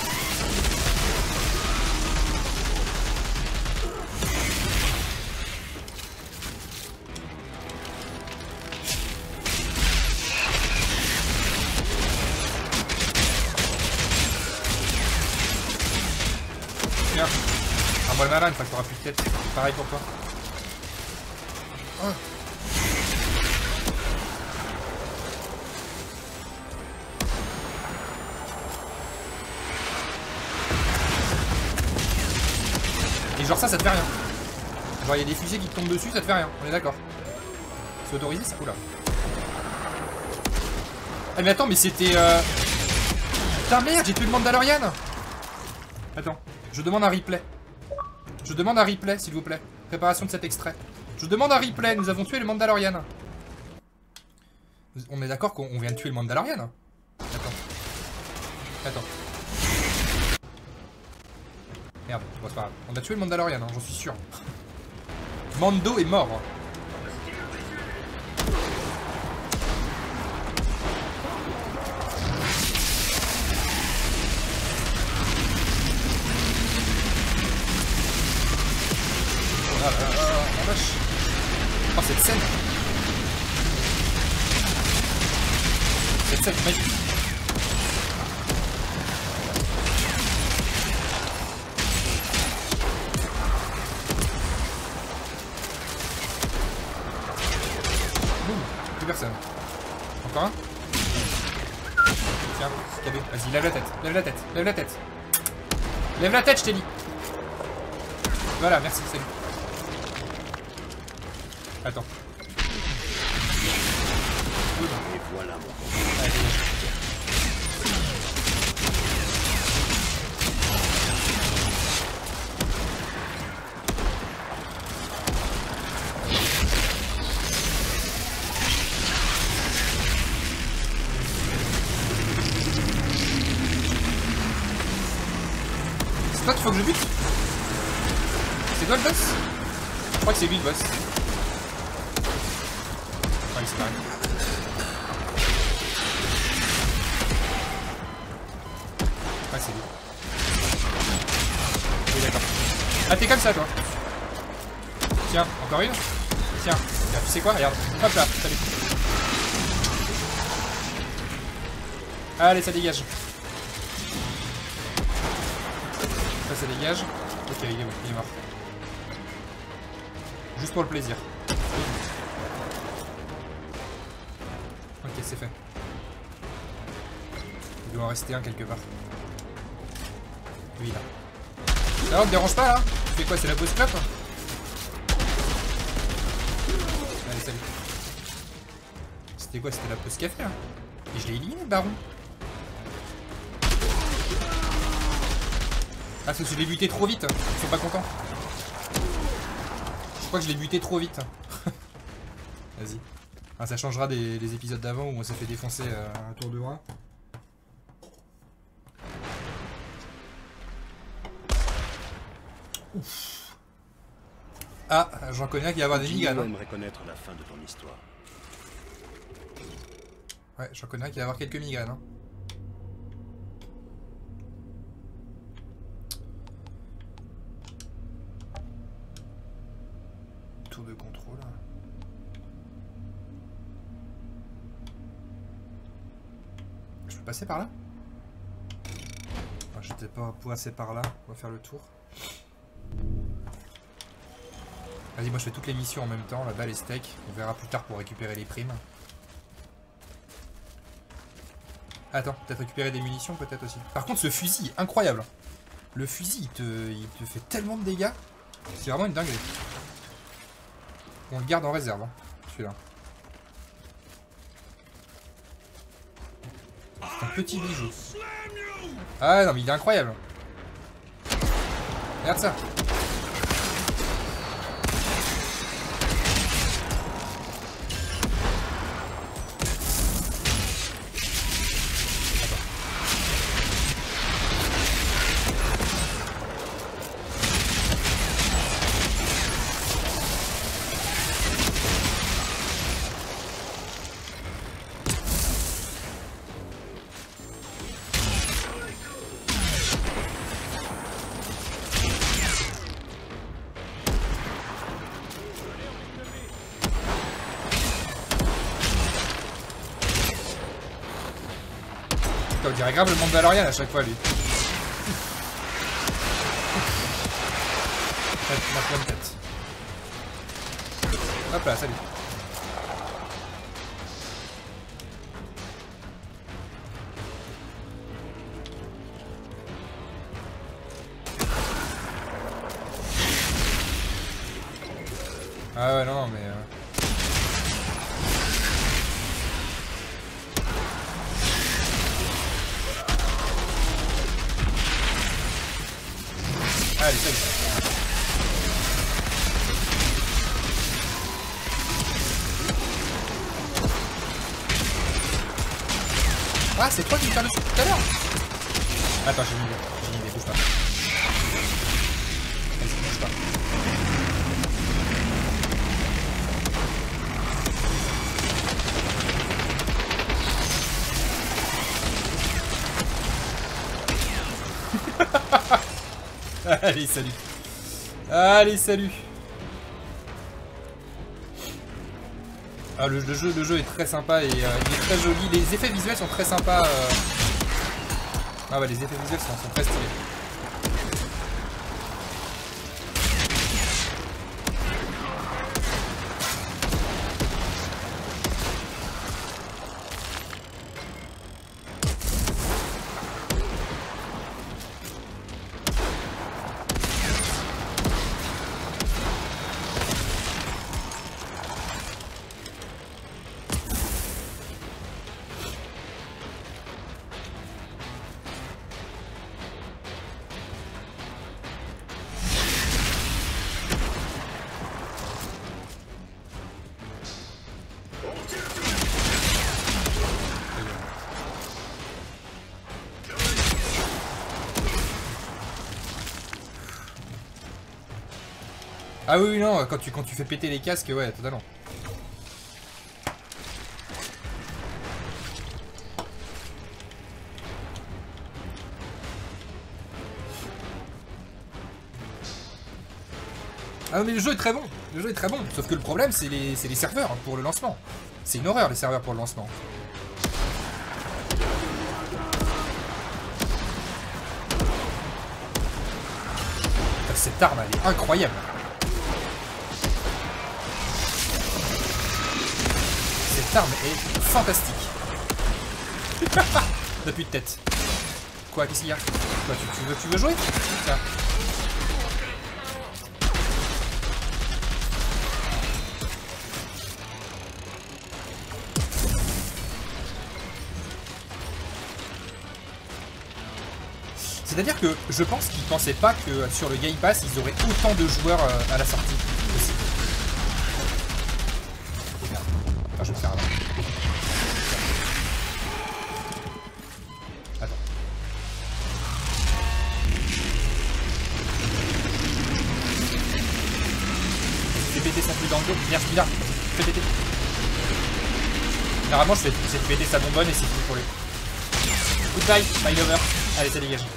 Tiens. Moi le malin une fois que t'auras plus de tête. Pareil pour toi. Oh. Et genre ça, ça te fait rien. Genre il y a des fusées qui te tombent dessus, ça te fait rien. On est d'accord. C'est autorisé ça? Oula. Ah mais attends, mais c'était... Euh... Putain merde, j'ai tué le Mandalorian. Attends, je demande un replay. Je demande un replay, s'il vous plaît. Préparation de cet extrait. Je demande un replay. Nous avons tué le Mandalorian. On est d'accord qu'on vient de tuer le Mandalorian? Attends. Attends. Merde, bon, c'est pas grave. On a tué le Mandalorian, hein, j'en suis sûr. Mando est mort. Oh là là là là, la vache. Oh cette scène. Cette scène magique. Boum, plus personne. Encore un. Tiens, cadeau. Vas-y, lève la tête, lève la tête, lève la tête. Lève la tête, je t'ai dit. Voilà, merci, salut. Attends. Et voilà mon combat. Allez, dégage. C'est toi qu'il faut que je bute? C'est toi le boss? Je crois que c'est lui le boss. Ouais, c'est pareil. Ouais, c'est lui. Oui, d'accord. Ah, t'es comme ça, toi. Tiens, encore une. Tiens, regarde, tu sais quoi? Regarde. Hop là, salut. Allez, ça dégage. Ça, ça dégage. Ok, il est bon, il est mort. Juste pour le plaisir. Ok, c'est fait. Il doit en rester un quelque part. Oui, là. Ça te dérange pas, là? Tu fais quoi? C'est la pause clope? Allez, salut. C'était quoi? C'était la pause café, là? Et je l'ai éliminé, le baron. Ah, parce que je l'ai buté trop vite. Ils sont pas contents. Je crois que je l'ai buté trop vite. Vas-y. Ah, ça changera des, des épisodes d'avant où on s'est fait défoncer euh, un tour de bras. Ouf. Ah, j'en connais un qui va avoir des migraines. Hein. J'aimerais connaître la fin de ton histoire. Ouais, j'en connais un qui va avoir quelques migraines. Hein. Tour de contrôle. Je peux passer par là? Enfin, j'étais pas passer par là. On va faire le tour. Vas-y, moi je fais toutes les missions en même temps. Là-bas les steaks. On verra plus tard pour récupérer les primes. Attends, peut-être récupérer des munitions peut-être aussi. Par contre ce fusil, incroyable. Le fusil il te, il te fait tellement de dégâts. C'est vraiment une dinguerie. On le garde en réserve, hein, celui-là. C'est un petit bijou. Ah non mais il est incroyable. Regarde ça. On dirait grave le Mandalorian à chaque fois lui. Ma pleine tête. Hop là, salut. Ah ouais, non, non, mais... Euh... Allez, salut. Ah, c'est toi qui me tire dessus tout à l'heure. Attends, j'ai une idée. J'ai une idée, bouge pas. Vas-y, bouge pas. Allez, salut. Allez, salut. Ah, le, le, jeu, le jeu est très sympa et euh, il est très joli. Les effets visuels sont très sympas. Euh... Ah ouais, les effets visuels sont, sont très stylés. Ah oui, oui, non, quand tu, quand tu fais péter les casques, ouais, totalement. Ah non mais le jeu est très bon, le jeu est très bon, sauf que le problème c'est les, les serveurs pour le lancement. C'est une horreur les serveurs pour le lancement. Cette arme elle est incroyable. Cette arme est fantastique. D'appui de tête. Quoi, qu'est-ce qu'il y a? Quoi, tu, tu, veux, tu veux jouer? Tiens. C'est-à-dire que je pense qu'ils pensaient pas que sur le Game Pass, ils auraient autant de joueurs à la sortie aussi. Merde. Enfin, je vais me faire avant. Attends. Fais péter son truc dans le dos. Merde, celui-là. Fais péter. Généralement, je fais, je fais péter sa bonbonne et c'est tout pour lui. Goodbye, my lover. Allez, ça dégage.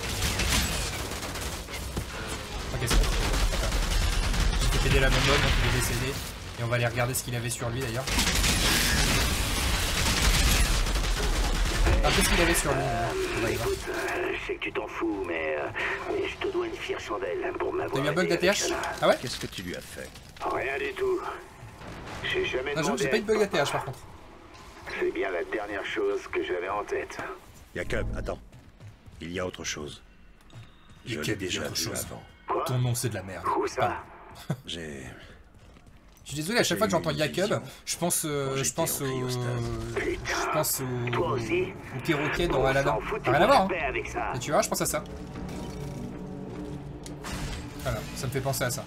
Ok, c'est bon. J'ai fait péter la bonbonne, donc il est décédé. Et on va aller regarder ce qu'il avait sur lui d'ailleurs. Ah, qu'est-ce qu'il avait sur lui? euh, Écoute, euh, je sais que tu t'en fous, mais, euh, mais je te dois une fière chandelle pour m'avoir. T'as eu un bug d'A T H? Ah ouais? Qu'est-ce que tu lui as fait? Rien du tout. J'ai jamais Non, demandé. j'ai pas eu de bug d'A T H par contre. C'est bien la dernière chose que j'avais en tête. Jacob, attends. Il y a autre chose. Je l'ai déjà vu avant. Quoi? Ton nom c'est de la merde. Où ça? J'ai... Je suis désolé, à chaque fois que j'entends Jacob, je pense, euh, je pense au, je pense au, Toi aussi? au perroquet dans Aladdin. Fout, Rien à voir, hein. avec ça. Et tu vois, je pense à ça. Voilà, ça me fait penser à ça.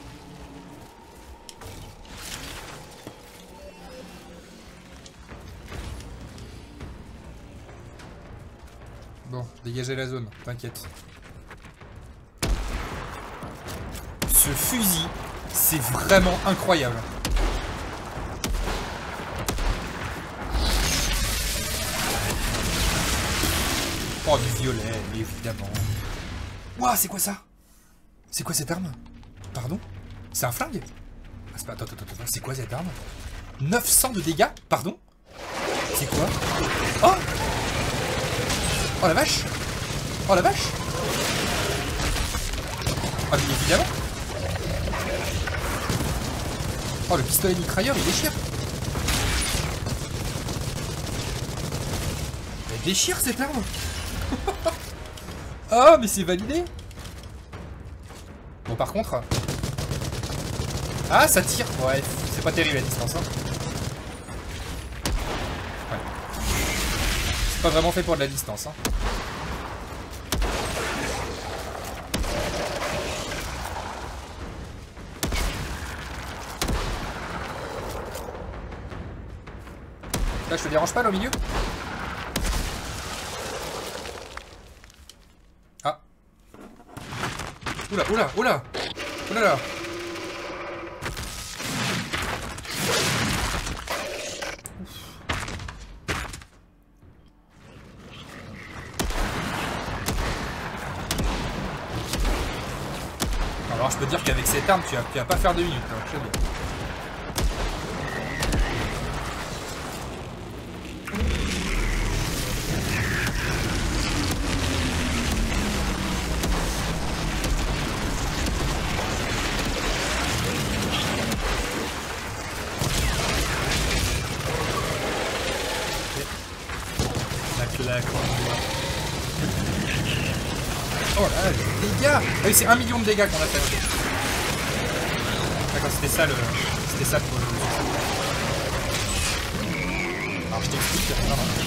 Bon, dégagez la zone, t'inquiète. Ce fusil, c'est vraiment incroyable. Oh, du violet, évidemment. Ouah, c'est quoi ça? C'est quoi cette arme? Pardon? C'est un flingue? Ah, c'est pas... Attends, attends, attends, c'est quoi cette arme? neuf cents de dégâts? Pardon? C'est quoi? Oh! Oh la vache! Oh la vache! Ah, mais évidemment! Oh, le pistolet mitrailleur, il déchire! Elle déchire cette arme! Oh, mais c'est validé! Bon, par contre... Ah, ça tire! Ouais, c'est pas terrible à distance, hein. Ouais. C'est pas vraiment fait pour de la distance, hein. Là, je te dérange pas, là, au milieu? Ah. Oula, oula, oula. Oula là. Alors, je peux te dire qu'avec cette arme, tu vas, tu vas pas faire deux minutes, hein, je sais bien. Oh là, les dégâts! Ah oui, c'est un million de dégâts qu'on a fait. D'accord, c'était ça le... C'était ça pour le... Alors je t'explique. Non, non.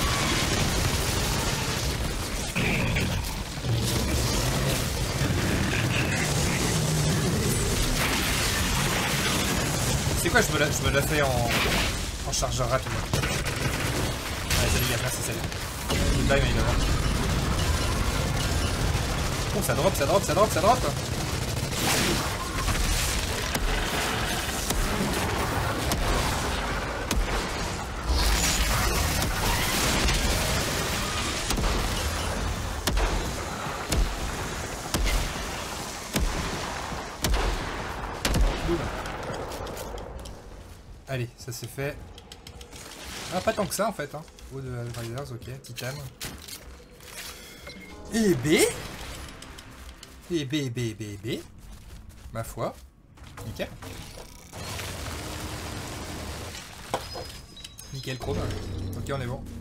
C'est quoi, je me la, je me la fais en, en chargeur rapide. Allez, salut gars, merci, salut. Goodbye, mais d'abord. Oh, ça drop, ça drop, ça drop, ça drop. Allez, ça c'est fait. Ah, pas tant que ça en fait. Hein. O de Outriders, ok, Titan. Et B. Et B, B, B, B. Ma foi. Nickel. Nickel chrome. Ok, on est bon.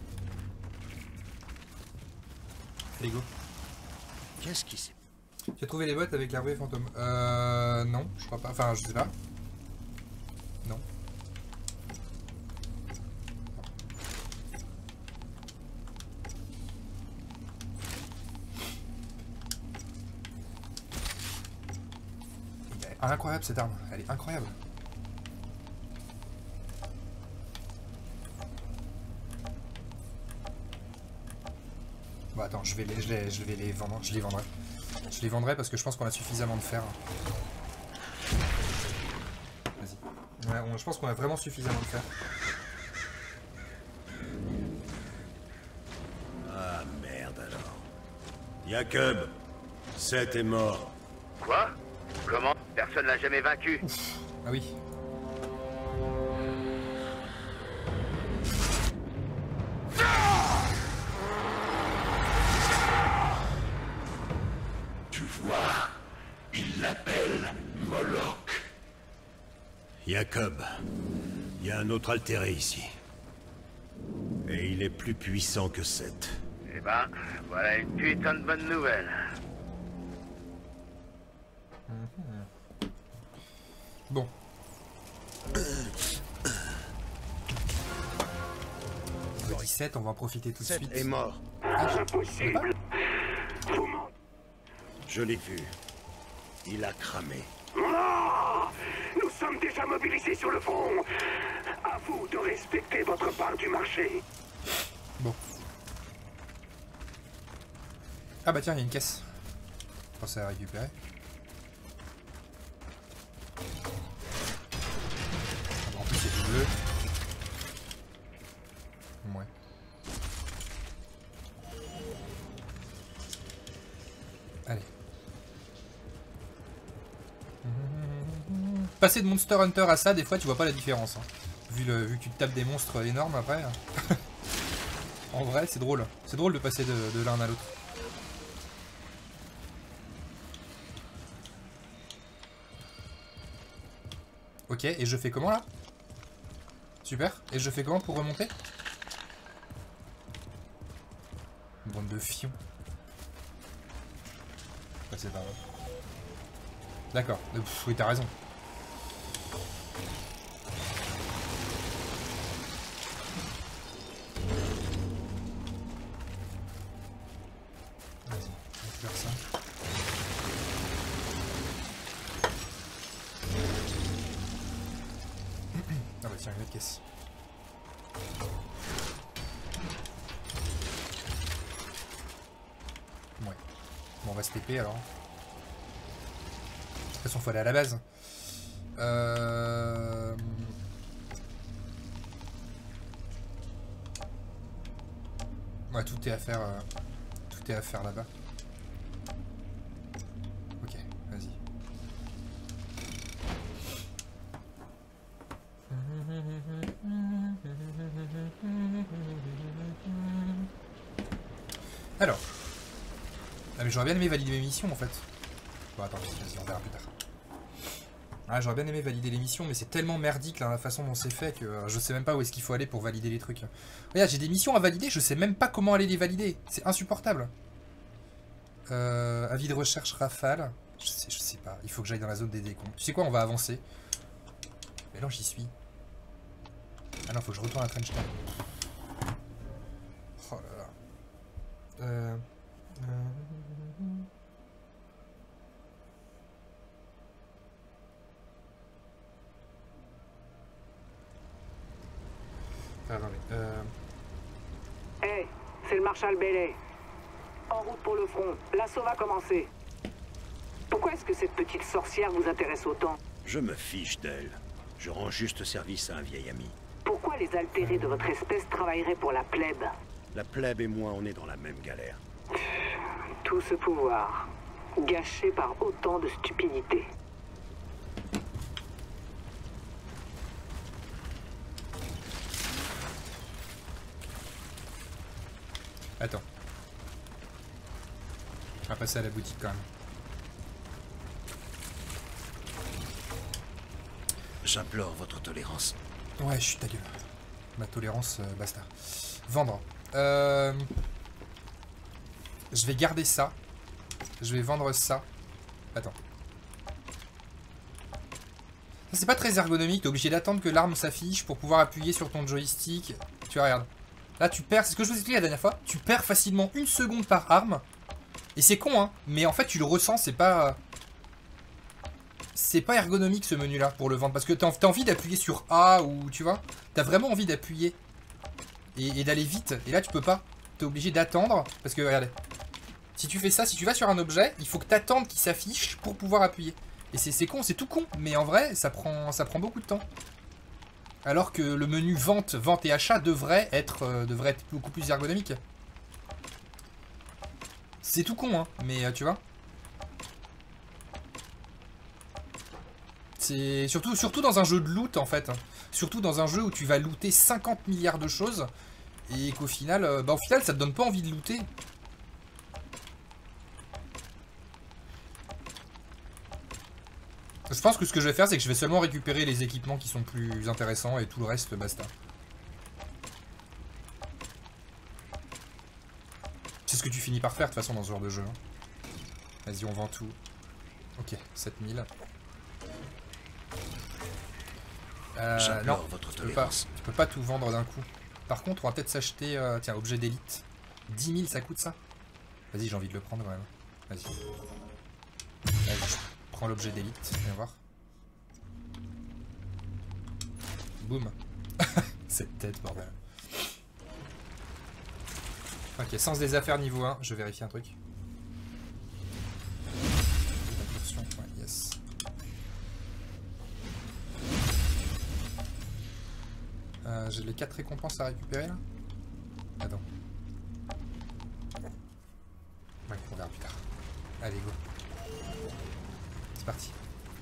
Allez, go. Qu'est-ce qui s'est... Tu as trouvé les bottes avec la ruée fantôme? Euh... Non, je crois pas. Enfin, je sais pas. Non. Elle est incroyable cette arme. Elle est incroyable. Bon attends, je vais les, je les, je vais les vendre, je les vendrai. Je les vendrai parce que je pense qu'on a suffisamment de fer. Vas-y. Ouais, on, je pense qu'on a vraiment suffisamment de fer. Ah merde alors. Jacob, Seth est mort. Quoi? Comment? Personne l'a jamais vaincu. Ouf. Ah oui. Jacob, il y a un autre altéré ici. Et il est plus puissant que Seth. Eh ben, voilà une putain de bonne nouvelle. Mmh. Bon. dix-sept, on va en profiter tout de Seth suite. est mort. Ah, Impossible. Je l'ai vu. Il a cramé. Ah, nous sommes déjà mobilisés sur le front. À vous de respecter votre part du marché. Bon. Ah bah tiens, il y a une caisse. Je pense à récupérer. Ah bah en plus c'est du bleu. Ouais. Allez. Passer de Monster Hunter à ça, des fois tu vois pas la différence. Hein. Vu, le, vu que tu te tapes des monstres énormes après. En vrai, c'est drôle. C'est drôle de passer de, de l'un à l'autre. Ok, et je fais comment là? Super. Et je fais comment pour remonter? Une bande de fions. Passer par là. D'accord. Oui, t'as raison. Vas-y, on va faire ça. Ah bah tiens, une autre caisse. Ouais. Bon, on va se T P alors. De toute façon, faut aller à la base. Euh... Ouais, tout est à faire. Euh... Tout est à faire là-bas. Ok, vas-y. Alors. Ah mais j'aurais bien aimé valider mes missions en fait. Bon attends, vas-y, on verra plus tard. Ah, j'aurais bien aimé valider les missions, mais c'est tellement merdique là, la façon dont c'est fait que euh, je sais même pas où est-ce qu'il faut aller pour valider les trucs. Regarde, j'ai des missions à valider, je sais même pas comment aller les valider. C'est insupportable. Euh, avis de recherche rafale. Je sais, je sais pas, il faut que j'aille dans la zone des décombres. Tu sais quoi, on va avancer. Mais non, j'y suis. Ah non, faut que je retourne à Trench Town. Oh là là. Euh... euh... Attendez, euh... Hey, c'est le Marshal Bailey. En route pour le front. L'assaut va commencer. Pourquoi est-ce que cette petite sorcière vous intéresse autant? Je me fiche d'elle. Je rends juste service à un vieil ami. Pourquoi les altérés de votre espèce travailleraient pour la plèbe? La plèbe et moi, on est dans la même galère. Tout ce pouvoir, gâché par autant de stupidité. Attends. On va passer à la boutique quand même. J'implore votre tolérance. Ouais, je suis ta gueule. Ma tolérance, euh, basta. Vendre. Euh... Je vais garder ça. Je vais vendre ça. Attends. Ça, c'est pas très ergonomique. T'es obligé d'attendre que l'arme s'affiche pour pouvoir appuyer sur ton joystick. Tu vois, regarde. Là, tu perds. C'est ce que je vous ai expliqué la dernière fois. Tu perds facilement une seconde par arme. Et c'est con, hein. Mais en fait, tu le ressens. C'est pas... C'est pas ergonomique, ce menu-là, pour le vendre. Parce que t'as as envie d'appuyer sur A ou... Tu vois. T'as vraiment envie d'appuyer. Et, et d'aller vite. Et là, tu peux pas. T'es obligé d'attendre. Parce que, regardez. Si tu fais ça, si tu vas sur un objet, il faut que t'attendes qu'il s'affiche pour pouvoir appuyer. Et c'est con, c'est tout con. Mais en vrai, ça prend, ça prend beaucoup de temps. Alors que le menu vente, vente et achat devrait être, euh, devrait être beaucoup plus ergonomique. C'est tout con, hein. Mais euh, tu vois. C'est surtout, surtout dans un jeu de loot, en fait. Surtout dans un jeu où tu vas looter cinquante milliards de choses. Et qu'au final, euh, bah au final, ça te donne pas envie de looter. Je pense que ce que je vais faire, c'est que je vais seulement récupérer les équipements qui sont plus intéressants et tout le reste, basta. C'est ce que tu finis par faire de toute façon dans ce genre de jeu. Vas-y, on vend tout. Ok, sept mille. Euh, non, votre tu peux, pas, tu peux pas tout vendre d'un coup. Par contre, on va peut-être s'acheter... Euh, tiens, objet d'élite. dix mille, ça coûte ça? Vas-y, j'ai envie de le prendre quand même. Vas-y. Vas-y. Prends l'objet d'élite, viens voir. Boum. Cette tête, bordel. Ok, sens des affaires niveau un, je vérifie un truc. Ouais, yes. Euh, J'ai les quatre récompenses à récupérer là. Attends. Ouais, on verra plus tard. Allez, go. Parti.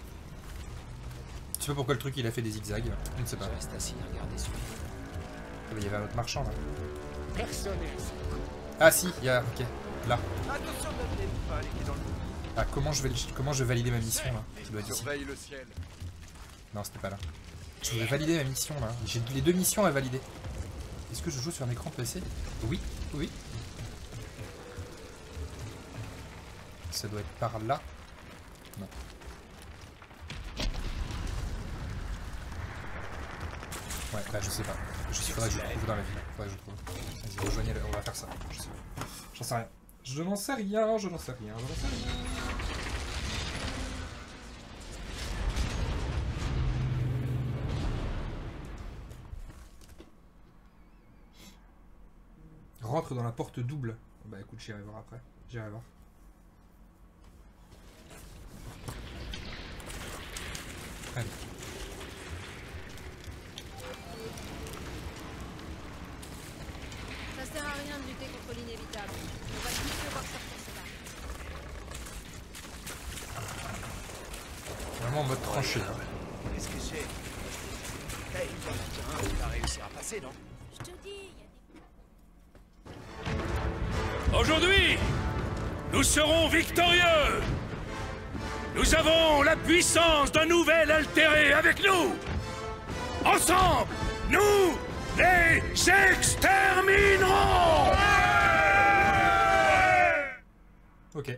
Je sais pas pourquoi le truc il a fait des zigzags, je ne sais pas. Il y avait un autre marchand là. Ah si, il y a. Ok, là. Ah, comment je vais comment je vais valider ma mission là? Ça doit être ici. Non, c'était pas là. Je voudrais valider ma mission là. J'ai les deux missions à valider. Est-ce que je joue sur un écran P C? Oui, oui. Ça doit être par là. Non. Ouais, là je sais pas. Je sais faudrait que je trouve dans la ville. Faudrait que je trouve. Vas-y, rejoignez le... on va faire ça. Je sais pas. J'en sais rien. Je n'en sais rien, je n'en sais rien, je n'en sais rien. Rentre dans la porte double. Bah écoute, j'irai voir après. J'irai voir. Allez. Ça sert à rien de lutter contre l'inévitable. On va tous devoir sortir cela. Vraiment en mode tranché. Hein. Qu'est-ce que c'est? Hey, il y en a bien un qui va réussir à passer, non? Je te dis, Aujourd'hui, nous serons victorieux. Nous avons la puissance d'un nouvel altéré avec nous. Ensemble, nous les exterminerons. Ok.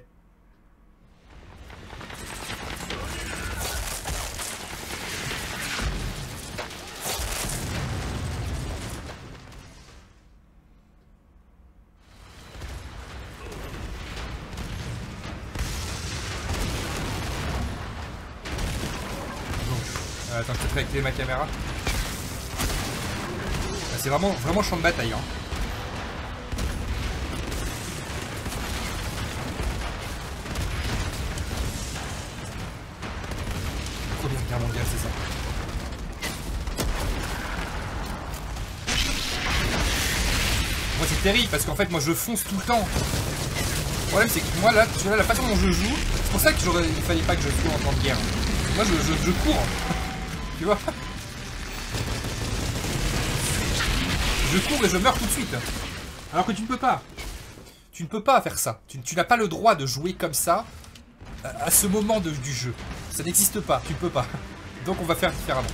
Attends, je peux te activer ma caméra. Ah, c'est vraiment, vraiment champ de bataille. Hein. Première guerre mondiale, c'est ça. Moi, c'est terrible parce qu'en fait, moi, je fonce tout le temps. Le problème, c'est que moi, là, tu vois, la façon dont je joue, c'est pour ça que j'aurais, il fallait pas que je joue en temps de guerre. Moi, je, je, je cours. Tu vois? Je cours et je meurs tout de suite. Alors que tu ne peux pas. Tu ne peux pas faire ça. Tu, tu n'as pas le droit de jouer comme ça à, à ce moment de, du jeu. Ça n'existe pas, tu ne peux pas. Donc on va faire différemment.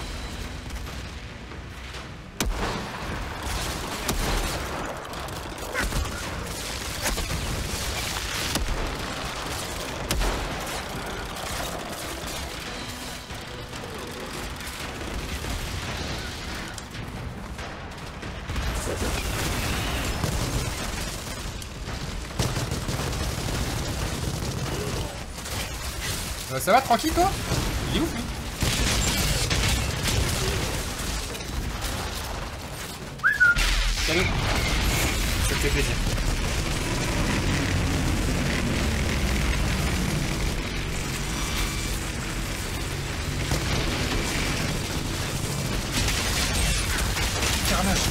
Euh, ça va, tranquille toi? Il est ouf lui. Salut. Ça te fait plaisir. Carnage.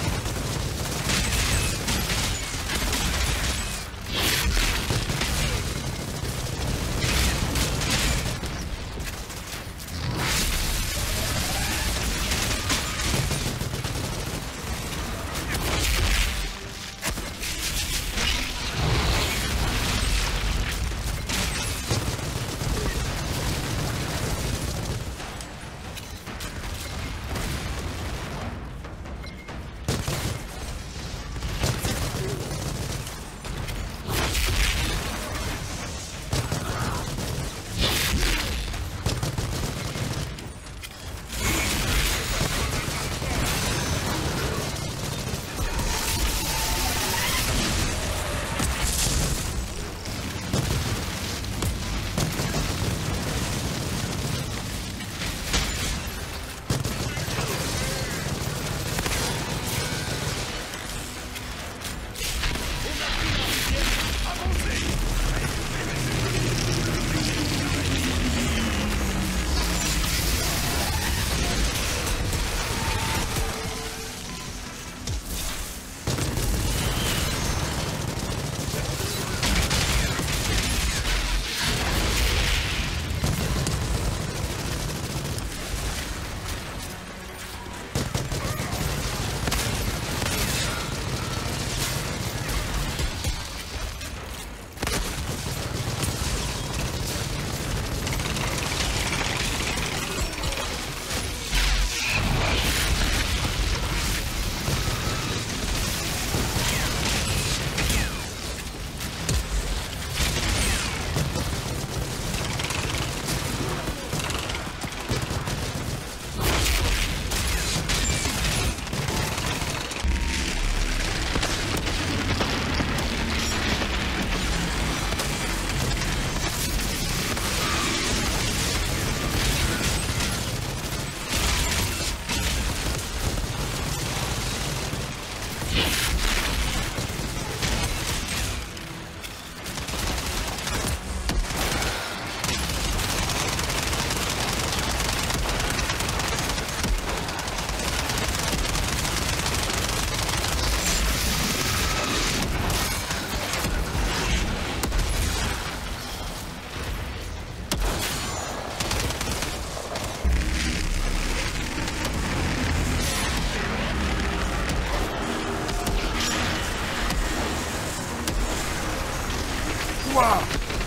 Ouah.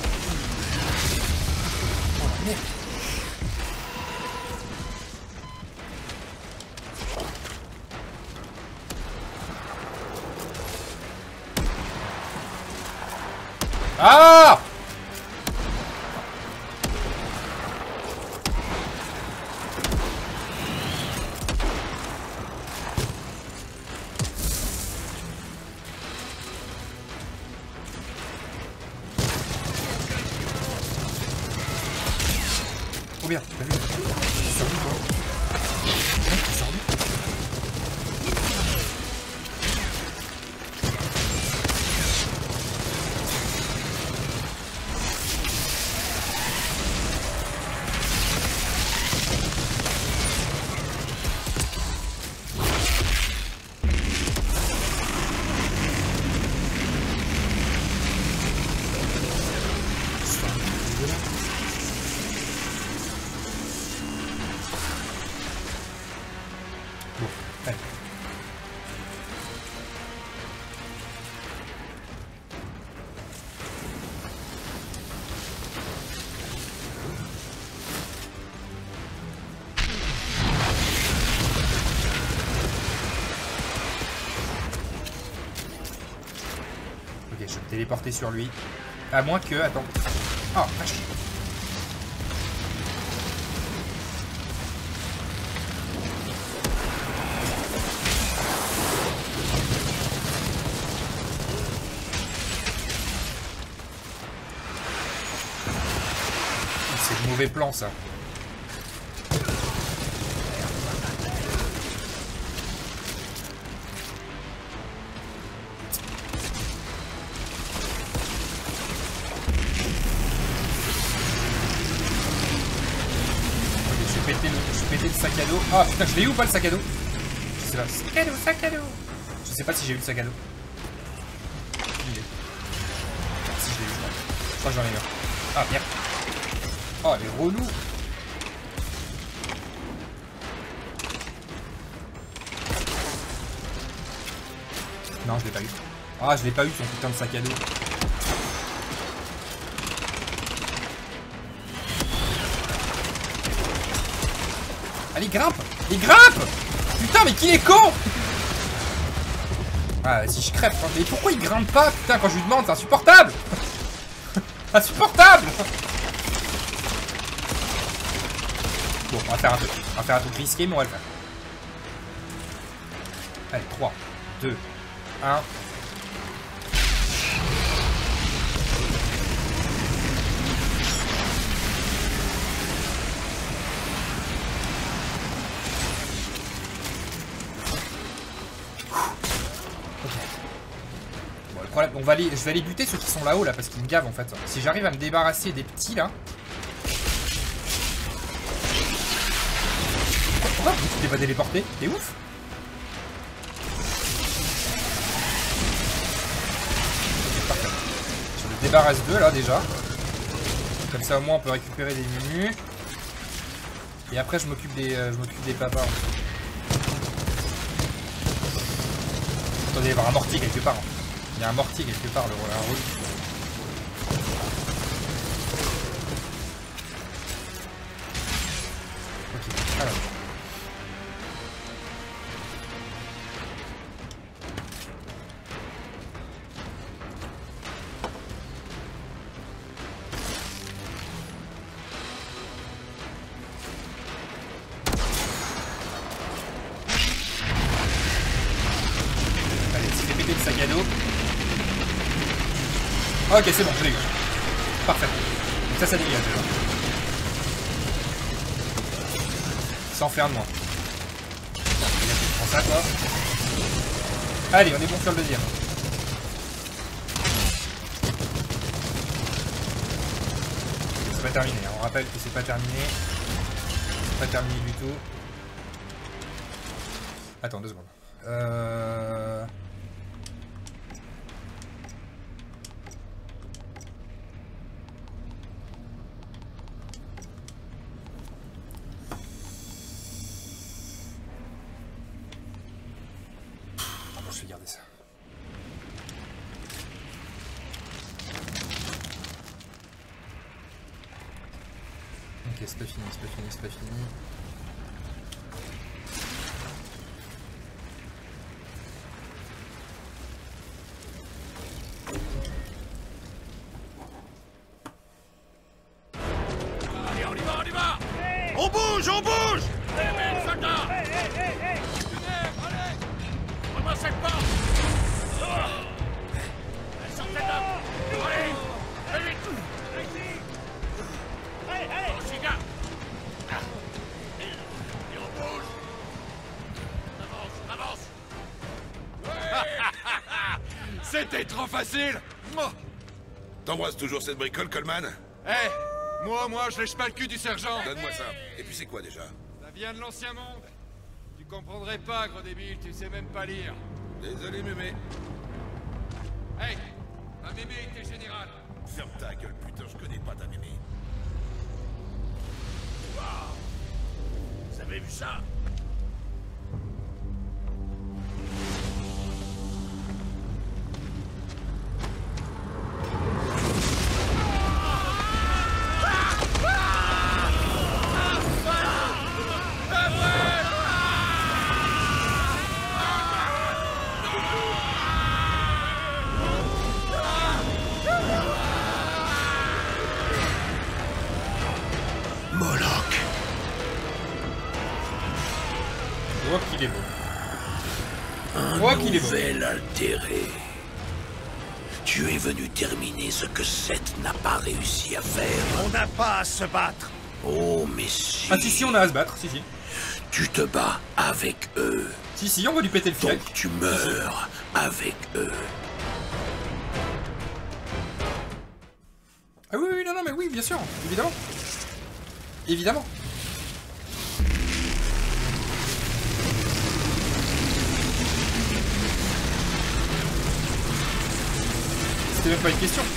Oh merde. Ah! Trop bien, t'as vu? Ça roule quoi? Ouais, ça roule. Ok, je vais me téléporter sur lui. À moins que... Attends. Oh, vache. C'est le mauvais plan, ça. Le sac à dos. Ah putain, je l'ai eu ou pas le sac à dos? Je sais pas. Sac à dos, sac à dos. Je sais pas si j'ai eu le sac à dos. Il est. Si je l'ai eu, je crois. Je crois que j'en ai eu un. Ah merde. Oh, elle est relou. Non, je l'ai pas eu. Ah, je l'ai pas eu son putain de sac à dos. Allez, grimpe! Il grimpe! Putain, mais qu'il est con! Ah, si je crève, mais pourquoi il grimpe pas? Putain, quand je lui demande, c'est insupportable! Insupportable! Bon, on va faire un truc. On va faire un truc risqué, mais on va le faire. Allez, trois, deux, un. On va aller, je vais aller buter ceux qui sont là-haut là parce qu'ils me gavent en fait. Si j'arrive à me débarrasser des petits là. Pourquoi tu t'es pas téléporté? T'es ouf? Ok, parfait. Je me débarrasse d'eux là déjà. Comme ça au moins on peut récupérer des menus. Et après je m'occupe des. Euh, je m'occupe des papas en fait. Attendez, il va y avoir un mortier quelque part. Hein. Il y a un mortier quelque part, le rouge. Ok, alors. Allez, s'il fait péter le sac à dos. Ok, c'est bon, je l'ai eu. Parfait. Donc ça, ça dégage déjà. Sans faire de moins. Je prends ça, quoi. Allez, on est bon sur le deuxième. C'est pas terminé. On rappelle que c'est pas terminé. C'est pas terminé du tout. Attends, deux secondes. Euh... Je vais garder ça. Ok, c'est pas fini, c'est pas fini, c'est pas fini. Allez, on y va, on y va! On bouge, on bouge! Eh merde, soldat! Hé, hé, hé, hé! Allez! Prends-moi cette porte! Elle sortait de là! Allez! Allez vite! Allez, allez! Bon, Chiga! Et on bouge! Avance, avance! C'était trop facile! T'embrasses toujours cette bricole, Coleman? Eh hey, Moi, moi, je lèche pas le cul du sergent. Donne-moi ça. Et puis c'est quoi déjà? Ça vient de l'ancien monde. Tu comprendrais pas, gros débile, tu sais même pas lire. Désolé, mémé. Hey, ma mémé était générale. Ferme ta gueule, putain, je connais pas ta mémé. Waouh! Vous avez vu ça? crois qu'il est bon. Nouvel altéré. Tu es venu terminer ce que Seth n'a pas réussi à faire. On n'a pas à se battre. Oh, mais si. Ah si si, on a à se battre, si si. Tu te bats avec eux. Si si, on va lui péter le fiac. Donc tu meurs avec eux. Ah oui, oui, non, non, mais oui, bien sûr, évidemment. Évidemment. C'était même pas une question.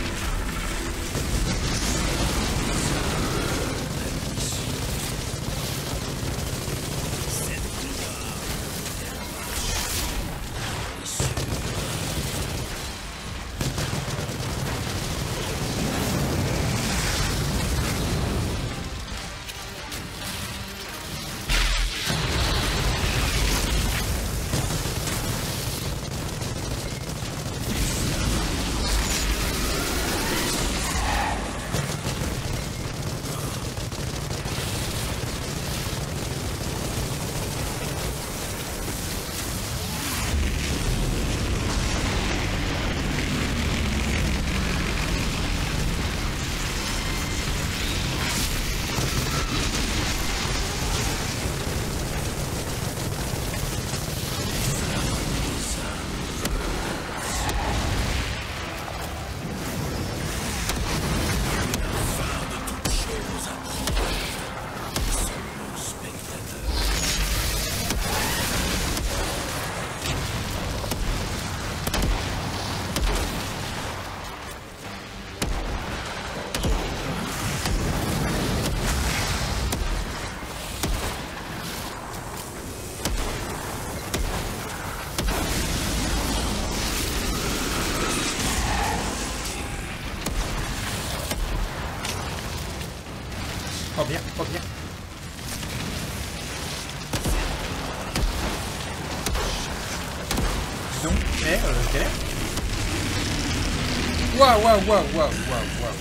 Oh bien, oh bien. Donc, eh, euh, quelle heure? Waouh, waouh, waouh, waouh, waouh, waouh.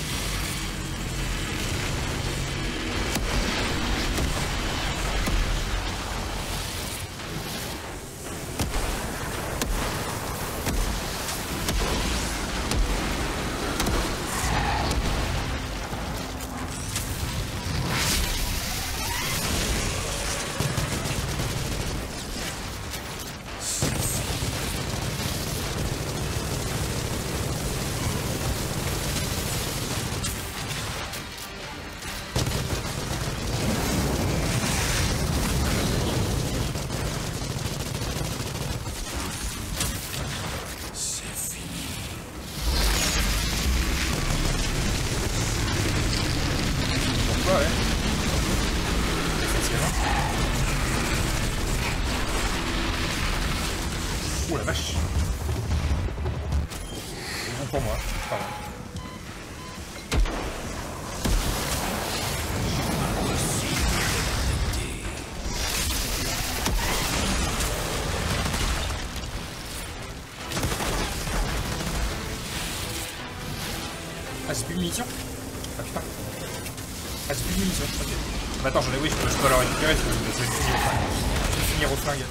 Oh la vache. C'est bon pour moi, c'est pas grave. Ah c'est plus de munitions? Ah putain. Ah c'est plus de munitions, ok. Bah attends, j'en ai, oui, je peux, je peux la récupérer, je vais finir au flingue. Je vais finir au flingue.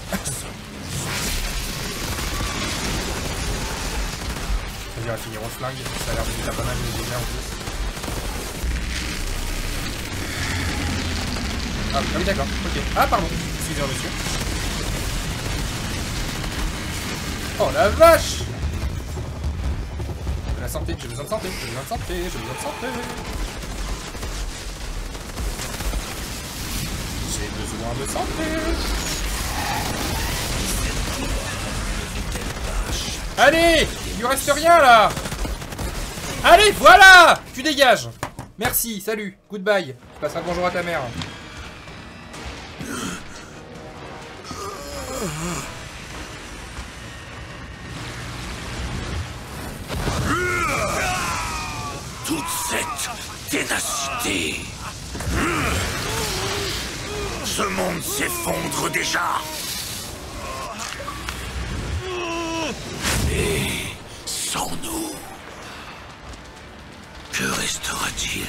On va finir au flingue, ça a l'air de déjà pas mal de dégâts en plus. Ah, ah oui d'accord, ok. Ah pardon, excusez-moi monsieur. Oh la vache! De la santé, j'ai besoin de santé, j'ai besoin de santé, j'ai besoin de santé. J'ai besoin de santé. Allez! Il lui reste rien là! Allez, voilà! Tu dégages! Merci, salut, goodbye. Tu passeras bonjour à ta mère. Toute cette ténacité. Ce monde s'effondre déjà. Et sans nous, que restera-t-il?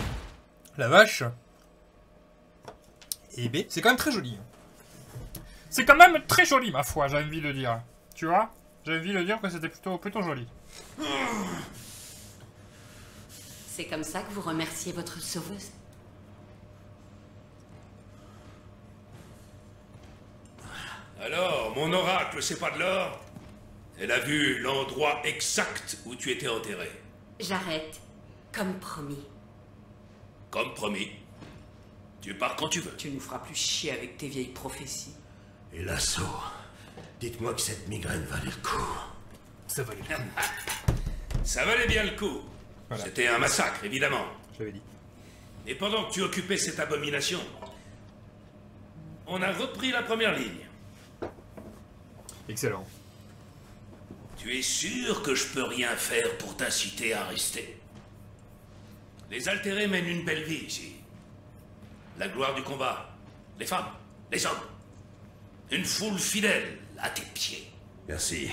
La vache. Et B, c'est quand même très joli. C'est quand même très joli, ma foi, j'ai envie de dire. Tu vois? J'ai envie de dire que c'était plutôt, plutôt joli. C'est comme ça que vous remerciez votre sauveuse? Alors, mon oracle, c'est pas de l'or? Elle a vu l'endroit exact où tu étais enterré. J'arrête, comme promis. Comme promis. Tu pars quand tu veux. Tu nous feras plus chier avec tes vieilles prophéties. Et l'assaut. Dites-moi que cette migraine valait le coup. Ça valait le coup. Ça valait bien le coup. Voilà. C'était un massacre, évidemment. Je l'avais dit. Et pendant que tu occupais cette abomination, on a repris la première ligne. Excellent. Tu es sûr que je peux rien faire pour t'inciter à rester? Les altérés mènent une belle vie ici. La gloire du combat, les femmes, les hommes. Une foule fidèle à tes pieds. Merci.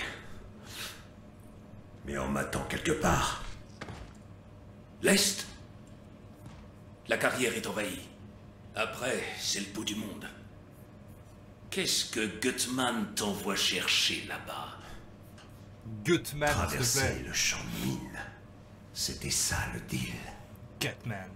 Mais on m'attend quelque part. L'Est? La carrière est envahie. Après, c'est le bout du monde. Qu'est-ce que Gutman t'envoie chercher là-bas? Gutman, s'il te Traverser plaît. le champ de mine. C'était ça le deal. Gutman.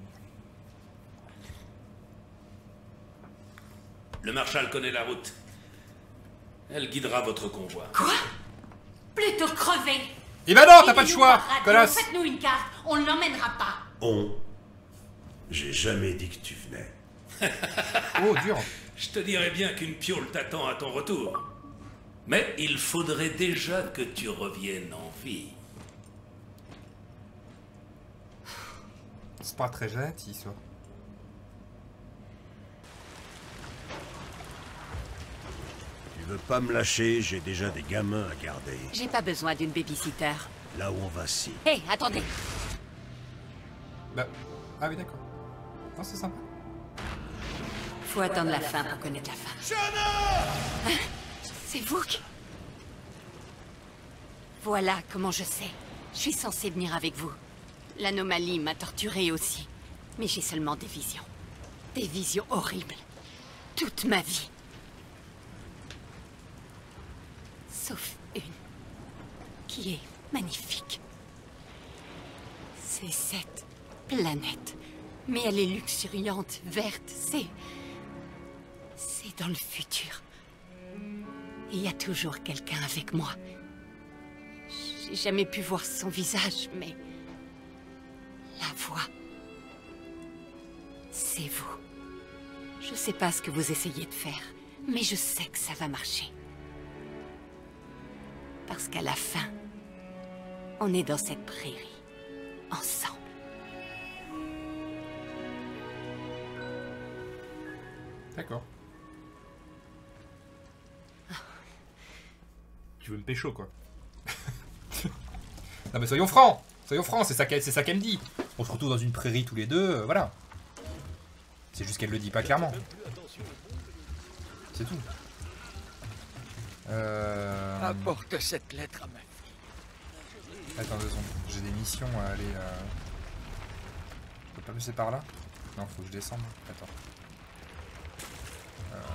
Le Marshal connaît la route. Elle guidera votre convoi. Quoi? Plutôt crever. Eh ben non, t'as pas de choix, connasse. Faites-nous une carte, on ne l'emmènera pas. On. J'ai jamais dit que tu venais. Oh, dur. Je te dirais bien qu'une piole t'attend à ton retour. Mais il faudrait déjà que tu reviennes en vie. C'est pas très gentil, ça. Tu veux pas me lâcher, j'ai déjà des gamins à garder. J'ai pas besoin d'une babysitter. Là où on va si. Hé, hey, attendez. Bah. Ah oui, d'accord. Non, c'est sympa. Faut attendre la fin pour connaître la fin. Hein? C'est vous qui... Voilà comment je sais. Je suis censée venir avec vous. L'anomalie m'a torturée aussi. Mais j'ai seulement des visions. Des visions horribles. Toute ma vie. Sauf une. Qui est magnifique. C'est cette planète. Mais elle est luxuriante, verte. C'est... C'est dans le futur. Il y a toujours quelqu'un avec moi. J'ai jamais pu voir son visage, mais... La voix... C'est vous. Je sais pas ce que vous essayez de faire, mais je sais que ça va marcher. Parce qu'à la fin, on est dans cette prairie, ensemble. D'accord. Tu veux me pécho, quoi. Non mais soyons francs. Soyons francs, c'est ça qu'elle c'est ça qu'elle me dit. On se retrouve dans une prairie tous les deux, euh, voilà. C'est juste qu'elle le dit pas clairement. C'est tout. Euh... Apporte cette lettre à ma fille. Attends deux secondes, j'ai des missions à aller... Euh... Je peux pas passer par là? Non, faut que je descende. Attends. Euh...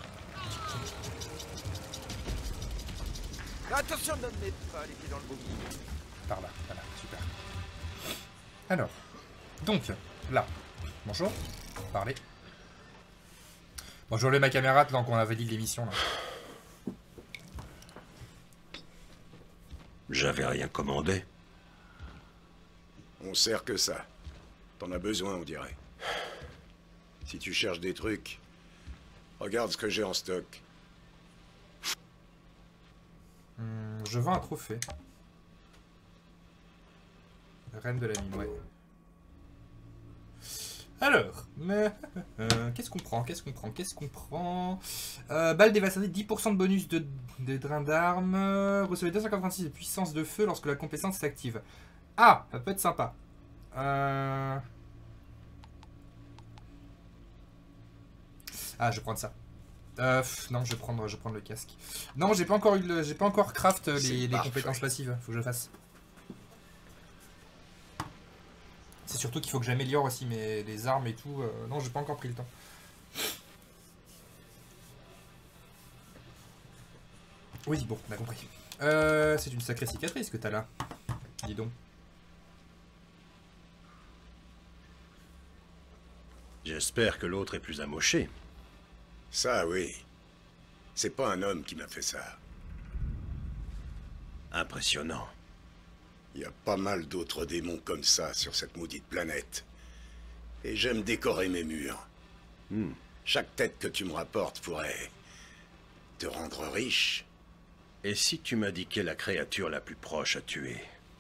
Attention, ne me mets pas les pieds dans le bouquet. Par là, voilà, super. Alors, donc, là. Bonjour, parlez. Bon, je relève ma caméra tant qu'on avait dit l'émission là. J'avais rien commandé. On sert que ça. T'en as besoin, on dirait. Si tu cherches des trucs, regarde ce que j'ai en stock. Hum, je vends un trophée. Reine de la mine, ouais. Alors, mais euh, qu'est-ce qu'on prend? Qu'est-ce qu'on prend? Qu'est-ce qu'on prend? euh, Balle dévastatrice, dix pour cent de bonus de, de drain d'armes. Recevez deux cent quatre-vingt-six de puissance de feu lorsque la compétence s'active. Ah, ça peut être sympa. Euh... Ah, je vais prendre ça. Euh, pff, non, je vais prendre, je vais prendre le casque. Non, j'ai pas encore eu, le, j'ai pas encore craft les, les compétences passives. Faut que je le fasse. C'est surtout qu'il faut que j'améliore aussi mes les armes et tout. Euh, non, j'ai pas encore pris le temps. Oui, bon, on a compris. Euh, c'est une sacrée cicatrice que t'as là. Dis donc. J'espère que l'autre est plus amoché. Ça, oui. C'est pas un homme qui m'a fait ça. Impressionnant. Il y a pas mal d'autres démons comme ça sur cette maudite planète. Et j'aime décorer mes murs. Hmm. Chaque tête que tu me rapportes pourrait te rendre riche. Et si tu m'indiquais la créature la plus proche à tuer?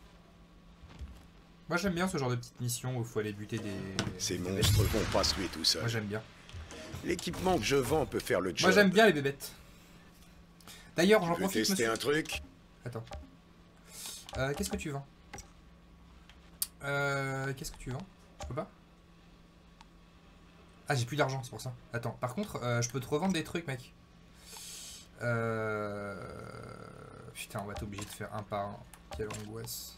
Moi j'aime bien ce genre de petites missions où il faut aller buter des... Ces des monstres bébêtes. vont pas se tuer tout seuls. Moi j'aime bien. L'équipement que je vends peut faire le job. Moi j'aime bien les bébêtes. D'ailleurs j'en Tu veux profite... tester monsieur... un truc? Attends. Euh, qu'est-ce que tu vends? Euh, qu'est-ce que tu vends? Je peux pas? Ah j'ai plus d'argent, c'est pour ça. Attends, par contre, euh, je peux te revendre des trucs, mec. Euh... Putain, on va être obligé de faire un par un. Quelle angoisse.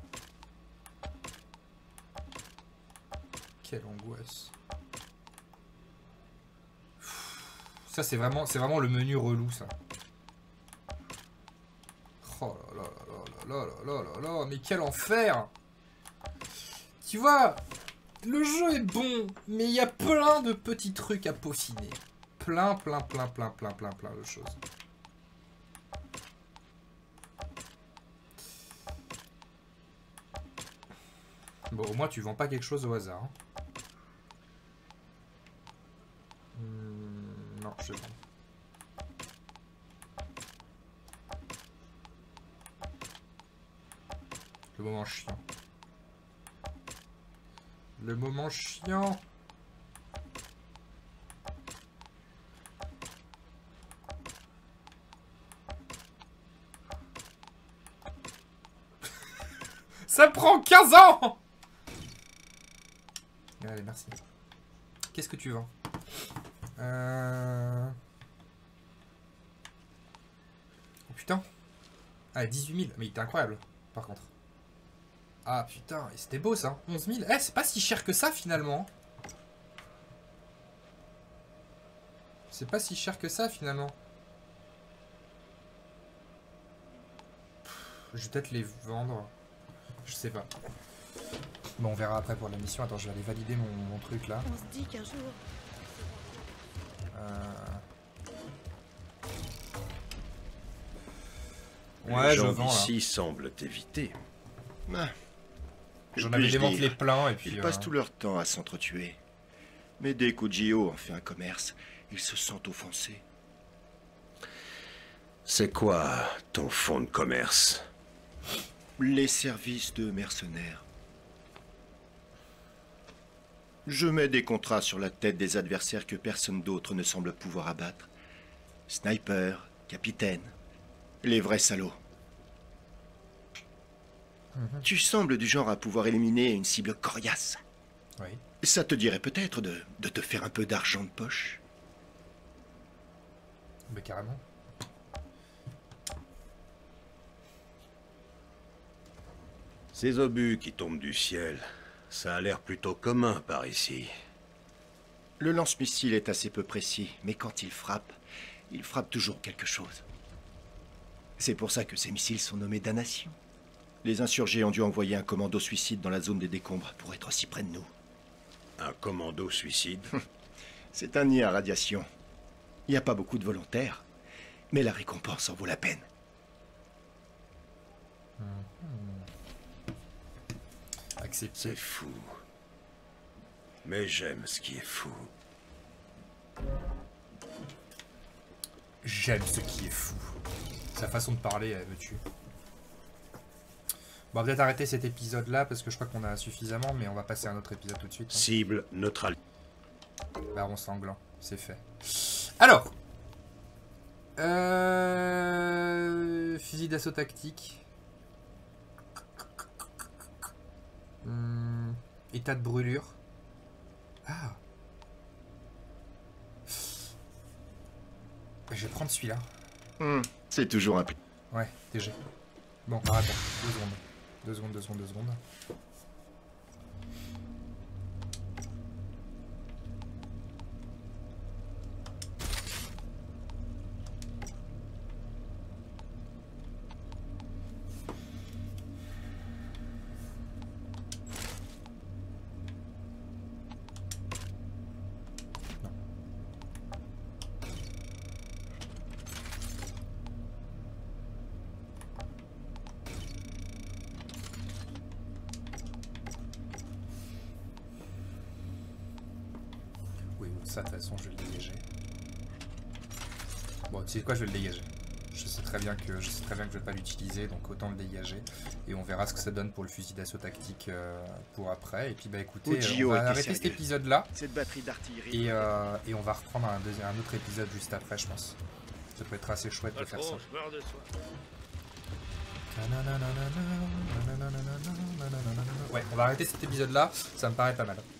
Quelle angoisse. Ça c'est vraiment, c'est vraiment le menu relou, ça. Oh là là là là là là là là, mais quel enfer! Tu vois, le jeu est bon, mais il y a plein de petits trucs à peaufiner. Plein, plein, plein, plein, plein, plein, plein de choses. Bon, au moins tu vends pas quelque chose au hasard. Hein. Hum, non, je vends. Le moment chiant. Le moment chiant. Ça prend quinze ans. Allez, merci. Qu'est-ce que tu vends? euh... Oh putain. Ah, dix-huit mille. Mais il était incroyable, par contre. Ah putain, c'était beau ça. onze mille. Eh, c'est pas si cher que ça finalement. C'est pas si cher que ça finalement. Je vais peut-être les vendre. Je sais pas. Bon, on verra après pour la mission. Attends, je vais aller valider mon, mon truc là. On se dit qu'un jour... Euh... Ouais, Les je gens vends là. ici semblent t'éviter. Ah. J'en Que avais puis-je démantelé dire? plein et puis... Ils euh, passent tout leur temps à s'entretuer. Mais dès qu'Ujio en fait un commerce, ils se sentent offensés. C'est quoi ton fonds de commerce? Les services de mercenaires. Je mets des contrats sur la tête des adversaires que personne d'autre ne semble pouvoir abattre. Sniper, capitaine, les vrais salauds. Mhm. Tu sembles du genre à pouvoir éliminer une cible coriace. Oui. Ça te dirait peut-être de, de te faire un peu d'argent de poche? Mais carrément. Ces obus qui tombent du ciel, ça a l'air plutôt commun par ici. Le lance-missile est assez peu précis, mais quand il frappe, il frappe toujours quelque chose. C'est pour ça que ces missiles sont nommés damnation. Les insurgés ont dû envoyer un commando suicide dans la zone des décombres pour être si près de nous. Un commando suicide? C'est un nid à radiation. Il n'y a pas beaucoup de volontaires, mais la récompense en vaut la peine. Accepté. C'est fou. Mais j'aime ce qui est fou. J'aime ce qui est fou. Sa façon de parler, elle me tue. Bon, on va peut-être arrêter cet épisode-là, parce que je crois qu'on a suffisamment, mais on va passer à un autre épisode tout de suite. Hein. Cible neutrale. Baron sanglant, c'est fait. Alors euh... Fusil d'assaut tactique. Hum... État de brûlure. Ah. Je vais prendre celui-là. Hmm, c'est toujours un... Ouais, T G. Bon, attends, deux secondes. Deux secondes, deux secondes, deux secondes. ça, de toute façon, je vais le dégager. Bon, tu sais quoi, je vais le dégager. Je sais très bien que je sais très bien que je vais pas l'utiliser, donc autant le dégager. Et on verra ce que ça donne pour le fusil d'assaut tactique euh, pour après. Et puis bah écoutez, euh, on va arrêter sérieux. cet épisode-là. Cette batterie d'artillerie. Et, euh, et on va reprendre un, deuxième, un autre épisode juste après, je pense. Ça peut être assez chouette de faire ça. Ouais, on va arrêter cet épisode-là, ça me paraît pas mal.